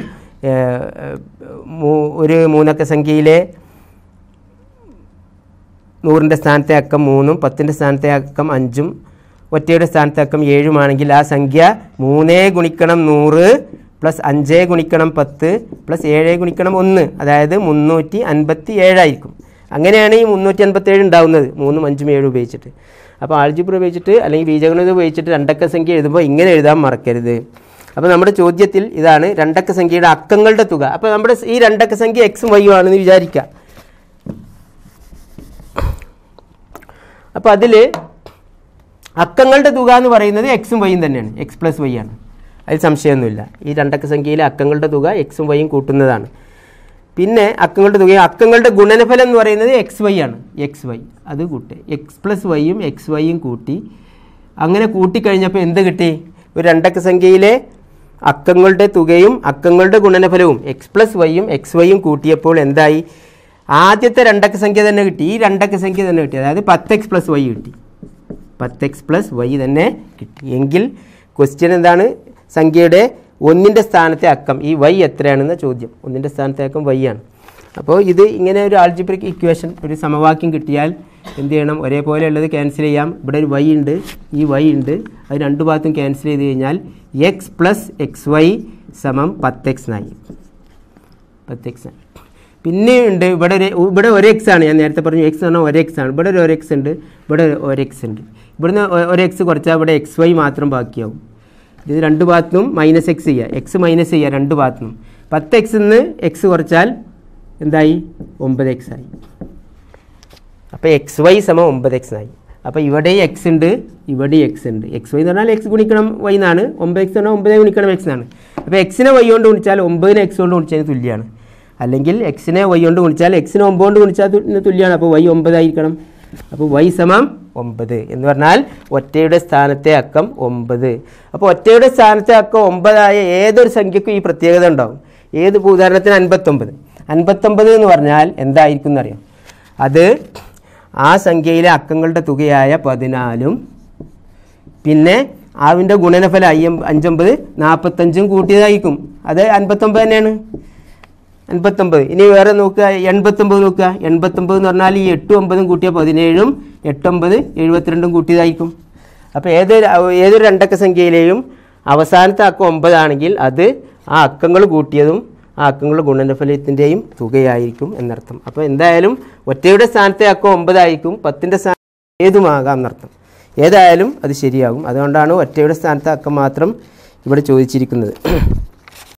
ഒരു മൂന്നക്ക സംഖ്യയിലെ നൂറിൻ്റെ സ്ഥാനത്തെ അക്കം മൂന്നും പത്തിൻ്റെ സ്ഥാനത്തെ അക്കം അഞ്ചും ഒറ്റയുടെ സ്ഥാനത്തെ അക്കം ഏഴുമാണെങ്കിൽ ആ സംഖ്യ മൂന്ന് ഗുണിക്കണം നൂറ് പ്ലസ് അഞ്ച് ഗുണിക്കണം പത്ത് പ്ലസ് ഏഴ് ഗുണിക്കണം ഒന്ന്, അതായത് മുന്നൂറ്റി അൻപത്തി ഏഴായിരിക്കും. അങ്ങനെയാണ് ഈ മുന്നൂറ്റി അൻപത്തി ഏഴ് ഉണ്ടാവുന്നത് മൂന്നും അഞ്ചും ഏഴും ഉപയോഗിച്ചിട്ട്. അപ്പോൾ ആൾജിബ്ര ഉപയോഗിച്ചിട്ട് അല്ലെങ്കിൽ ബീജഗണിതം ഉപയോഗിച്ചിട്ട് രണ്ടക്ക സംഖ്യ എഴുതുമ്പോൾ ഇങ്ങനെ എഴുതാൻ മറക്കരുത്. അപ്പോൾ നമ്മുടെ ചോദ്യത്തിൽ ഇതാണ് രണ്ടക്ക സംഖ്യയുടെ അക്കങ്ങളുടെ തുക. അപ്പോൾ നമ്മുടെ ഈ രണ്ടക്ക സംഖ്യ എക്സും വൈയും ആണെന്ന് വിചാരിക്കുക. അപ്പോൾ അതിൽ അക്കങ്ങളുടെ തുക എന്ന് പറയുന്നത് എക്സും വൈയും തന്നെയാണ്, എക്സ് പ്ലസ് വൈ ആണ്, അതിൽ സംശയമൊന്നുമില്ല. ഈ രണ്ടക്ക സംഖ്യയിലെ അക്കങ്ങളുടെ തുക എക്സും വൈയും കൂട്ടുന്നതാണ്. പിന്നെ അക്കങ്ങളുടെ തുക, അക്കങ്ങളുടെ ഗുണനഫലം എന്ന് പറയുന്നത് എക്സ് വൈ ആണ്, എക്സ് വൈ അത് കൂട്ടി എക്സ് പ്ലസ് വൈയും എക്സ് വൈയും കൂട്ടി. അങ്ങനെ കൂട്ടിക്കഴിഞ്ഞപ്പോൾ എന്ത് കിട്ടി? ഒരു രണ്ടക്ക സംഖ്യയിലെ അക്കങ്ങളുടെ തുകയും അക്കങ്ങളുടെ ഗുണനഫലവും എക്സ് പ്ലസ് വൈയും എക്സ് വൈയും കൂട്ടിയപ്പോൾ എന്തായി? ആദ്യത്തെ രണ്ടക്ക സംഖ്യ തന്നെ കിട്ടി, ഈ രണ്ടക്ക സംഖ്യ തന്നെ കിട്ടി, അതായത് പത്ത് എക്സ് പ്ലസ് വൈ കിട്ടി, പത്ത് എക്സ് പ്ലസ് വൈ തന്നെ കിട്ടി. എങ്കിൽ ക്വസ്റ്റ്യൻ എന്താണ്? സംഖ്യയുടെ ഒന്നിൻ്റെ സ്ഥാനത്തെ അക്കം ഈ വൈ എത്രയാണെന്ന ചോദ്യം. ഒന്നിൻ്റെ സ്ഥാനത്തെ അക്കം വൈ ആണ്. അപ്പോൾ ഇത് ഇങ്ങനെ ഒരു ആൾജിബ്രിക് ഇക്വേഷൻ, ഒരു സമവാക്യം കിട്ടിയാൽ എന്ത് ചെയ്യണം? ഒരേപോലെ ഉള്ളത് ക്യാൻസൽ ചെയ്യാം. ഇവിടെ ഒരു വൈ ഉണ്ട്, ഈ വൈ ഉണ്ട്, അത് രണ്ട് ഭാഗത്തും ക്യാൻസൽ ചെയ്ത് കഴിഞ്ഞാൽ എക്സ് പ്ലസ് എക്സ് വൈ സമം പത്ത് എക്സ് നായി, പത്ത് എക്സ് ആയി. പിന്നെയുണ്ട് ഇവിടെ ഒരു ഇവിടെ ഒരു എക്സ് ആണ്, ഞാൻ നേരത്തെ പറഞ്ഞു എക്സ് പറഞ്ഞാൽ ഒരു എക്സ് ആണ്. ഇവിടെ ഒരു എക്സ് ഉണ്ട്, ഇവിടെ ഒരു എക്സ് ഉണ്ട്. ഇവിടുന്ന് ഒരു എക്സ് കുറച്ചാൽ ഇവിടെ എക്സ് വൈ മാത്രം ബാക്കിയാവും. ഇത് രണ്ട് ഭാഗത്തും മൈനസ് എക്സ് ചെയ്യുക, എക്സ് മൈനസ് ചെയ്യുക രണ്ട് ഭാഗത്തും. പത്ത് എക്സിൽ നിന്ന് എക്സ് കുറച്ചാൽ എന്തായി? ഒമ്പത് എക്സ് ആയി. അപ്പോൾ എക്സ് വൈ സമം ഒമ്പത് എക്സ് ആയി. അപ്പോൾ ഇവിടെ എക്സ് ഉണ്ട്, ഇവിടെ എക്സ് ഉണ്ട്. എക്സ് വൈ എന്ന് പറഞ്ഞാൽ എക്സ് ഗുണിക്കണം വൈ എന്നാണ്, ഒമ്പത് എക്സ് പറഞ്ഞാൽ ഒമ്പത് ഗുണിക്കണം എക്സ് എന്നാണ്. അപ്പോൾ എക്സിനെ വൈ കൊണ്ട് ഗുണിച്ചാൽ ഒമ്പതിനെ എക്സ് കൊണ്ട് ഗുണിച്ചതിന് തുല്യമാണ്. അല്ലെങ്കിൽ എക്സിനെ വൈ കൊണ്ട് ഗുണിച്ചാൽ എക്സിനെ ഒമ്പത് കൊണ്ട് ഗുണിച്ചാൽ തുല്യമാണ്. അപ്പോൾ വൈ ഒമ്പതായിരിക്കണം. അപ്പോൾ വൈ സമം ഒമ്പത് എന്ന് പറഞ്ഞാൽ ഒറ്റയുടെ സ്ഥാനത്തെ അക്കം ഒമ്പത്. അപ്പോൾ ഒറ്റയുടെ സ്ഥാനത്തെ അക്കം ഒമ്പതായ ഏതൊരു സംഖ്യക്കും ഈ പ്രത്യേകത ഉണ്ടാവും. ഏത് ഉദാഹരണത്തിന് അൻപത്തൊമ്പത്, അൻപത്തൊമ്പത് എന്ന് പറഞ്ഞാൽ എന്തായിരിക്കും എന്നറിയാം? അത് ആ സംഖ്യയിലെ അക്കങ്ങളുടെ തുകയായ പതിനാലും പിന്നെ അതിൻ്റെ ഗുണനഫലം അയ്യ അഞ്ചൊമ്പത് നാൽപ്പത്തഞ്ചും കൂട്ടിയതായിരിക്കും. അത് അൻപത്തൊമ്പത് തന്നെയാണ്, അൻപത്തൊമ്പത്. ഇനി വേറെ നോക്കുക, എൺപത്തൊമ്പത് നോക്കുക. എൺപത്തൊമ്പത് എന്ന് പറഞ്ഞാൽ ഈ എട്ടും ഒമ്പതും കൂട്ടിയ പതിനേഴും എട്ടൊമ്പത് എഴുപത്തിരണ്ടും കൂട്ടിയതായിരിക്കും. അപ്പോൾ ഏതൊരു ഏതൊരു രണ്ടക്ക സംഖ്യയിലെയും അവസാനത്തെ അക്കം ഒമ്പതാണെങ്കിൽ അത് ആ അക്കങ്ങൾ കൂട്ടിയതും ആ അക്കങ്ങളുടെ ഗുണനഫലത്തിൻ്റെയും തുകയായിരിക്കും എന്നർത്ഥം. അപ്പോൾ എന്തായാലും ഒറ്റയുടെ സ്ഥാനത്തെ അക്കം ഒമ്പതായിരിക്കും, പത്തിൻ്റെ സ്ഥാനത്ത് ഏതുമാകാം എന്നർത്ഥം. ഏതായാലും അത് ശരിയാകും. അതുകൊണ്ടാണ് ഒറ്റയുടെ സ്ഥാനത്തെ അക്കം മാത്രം ഇവിടെ ചോദിച്ചിരിക്കുന്നത്.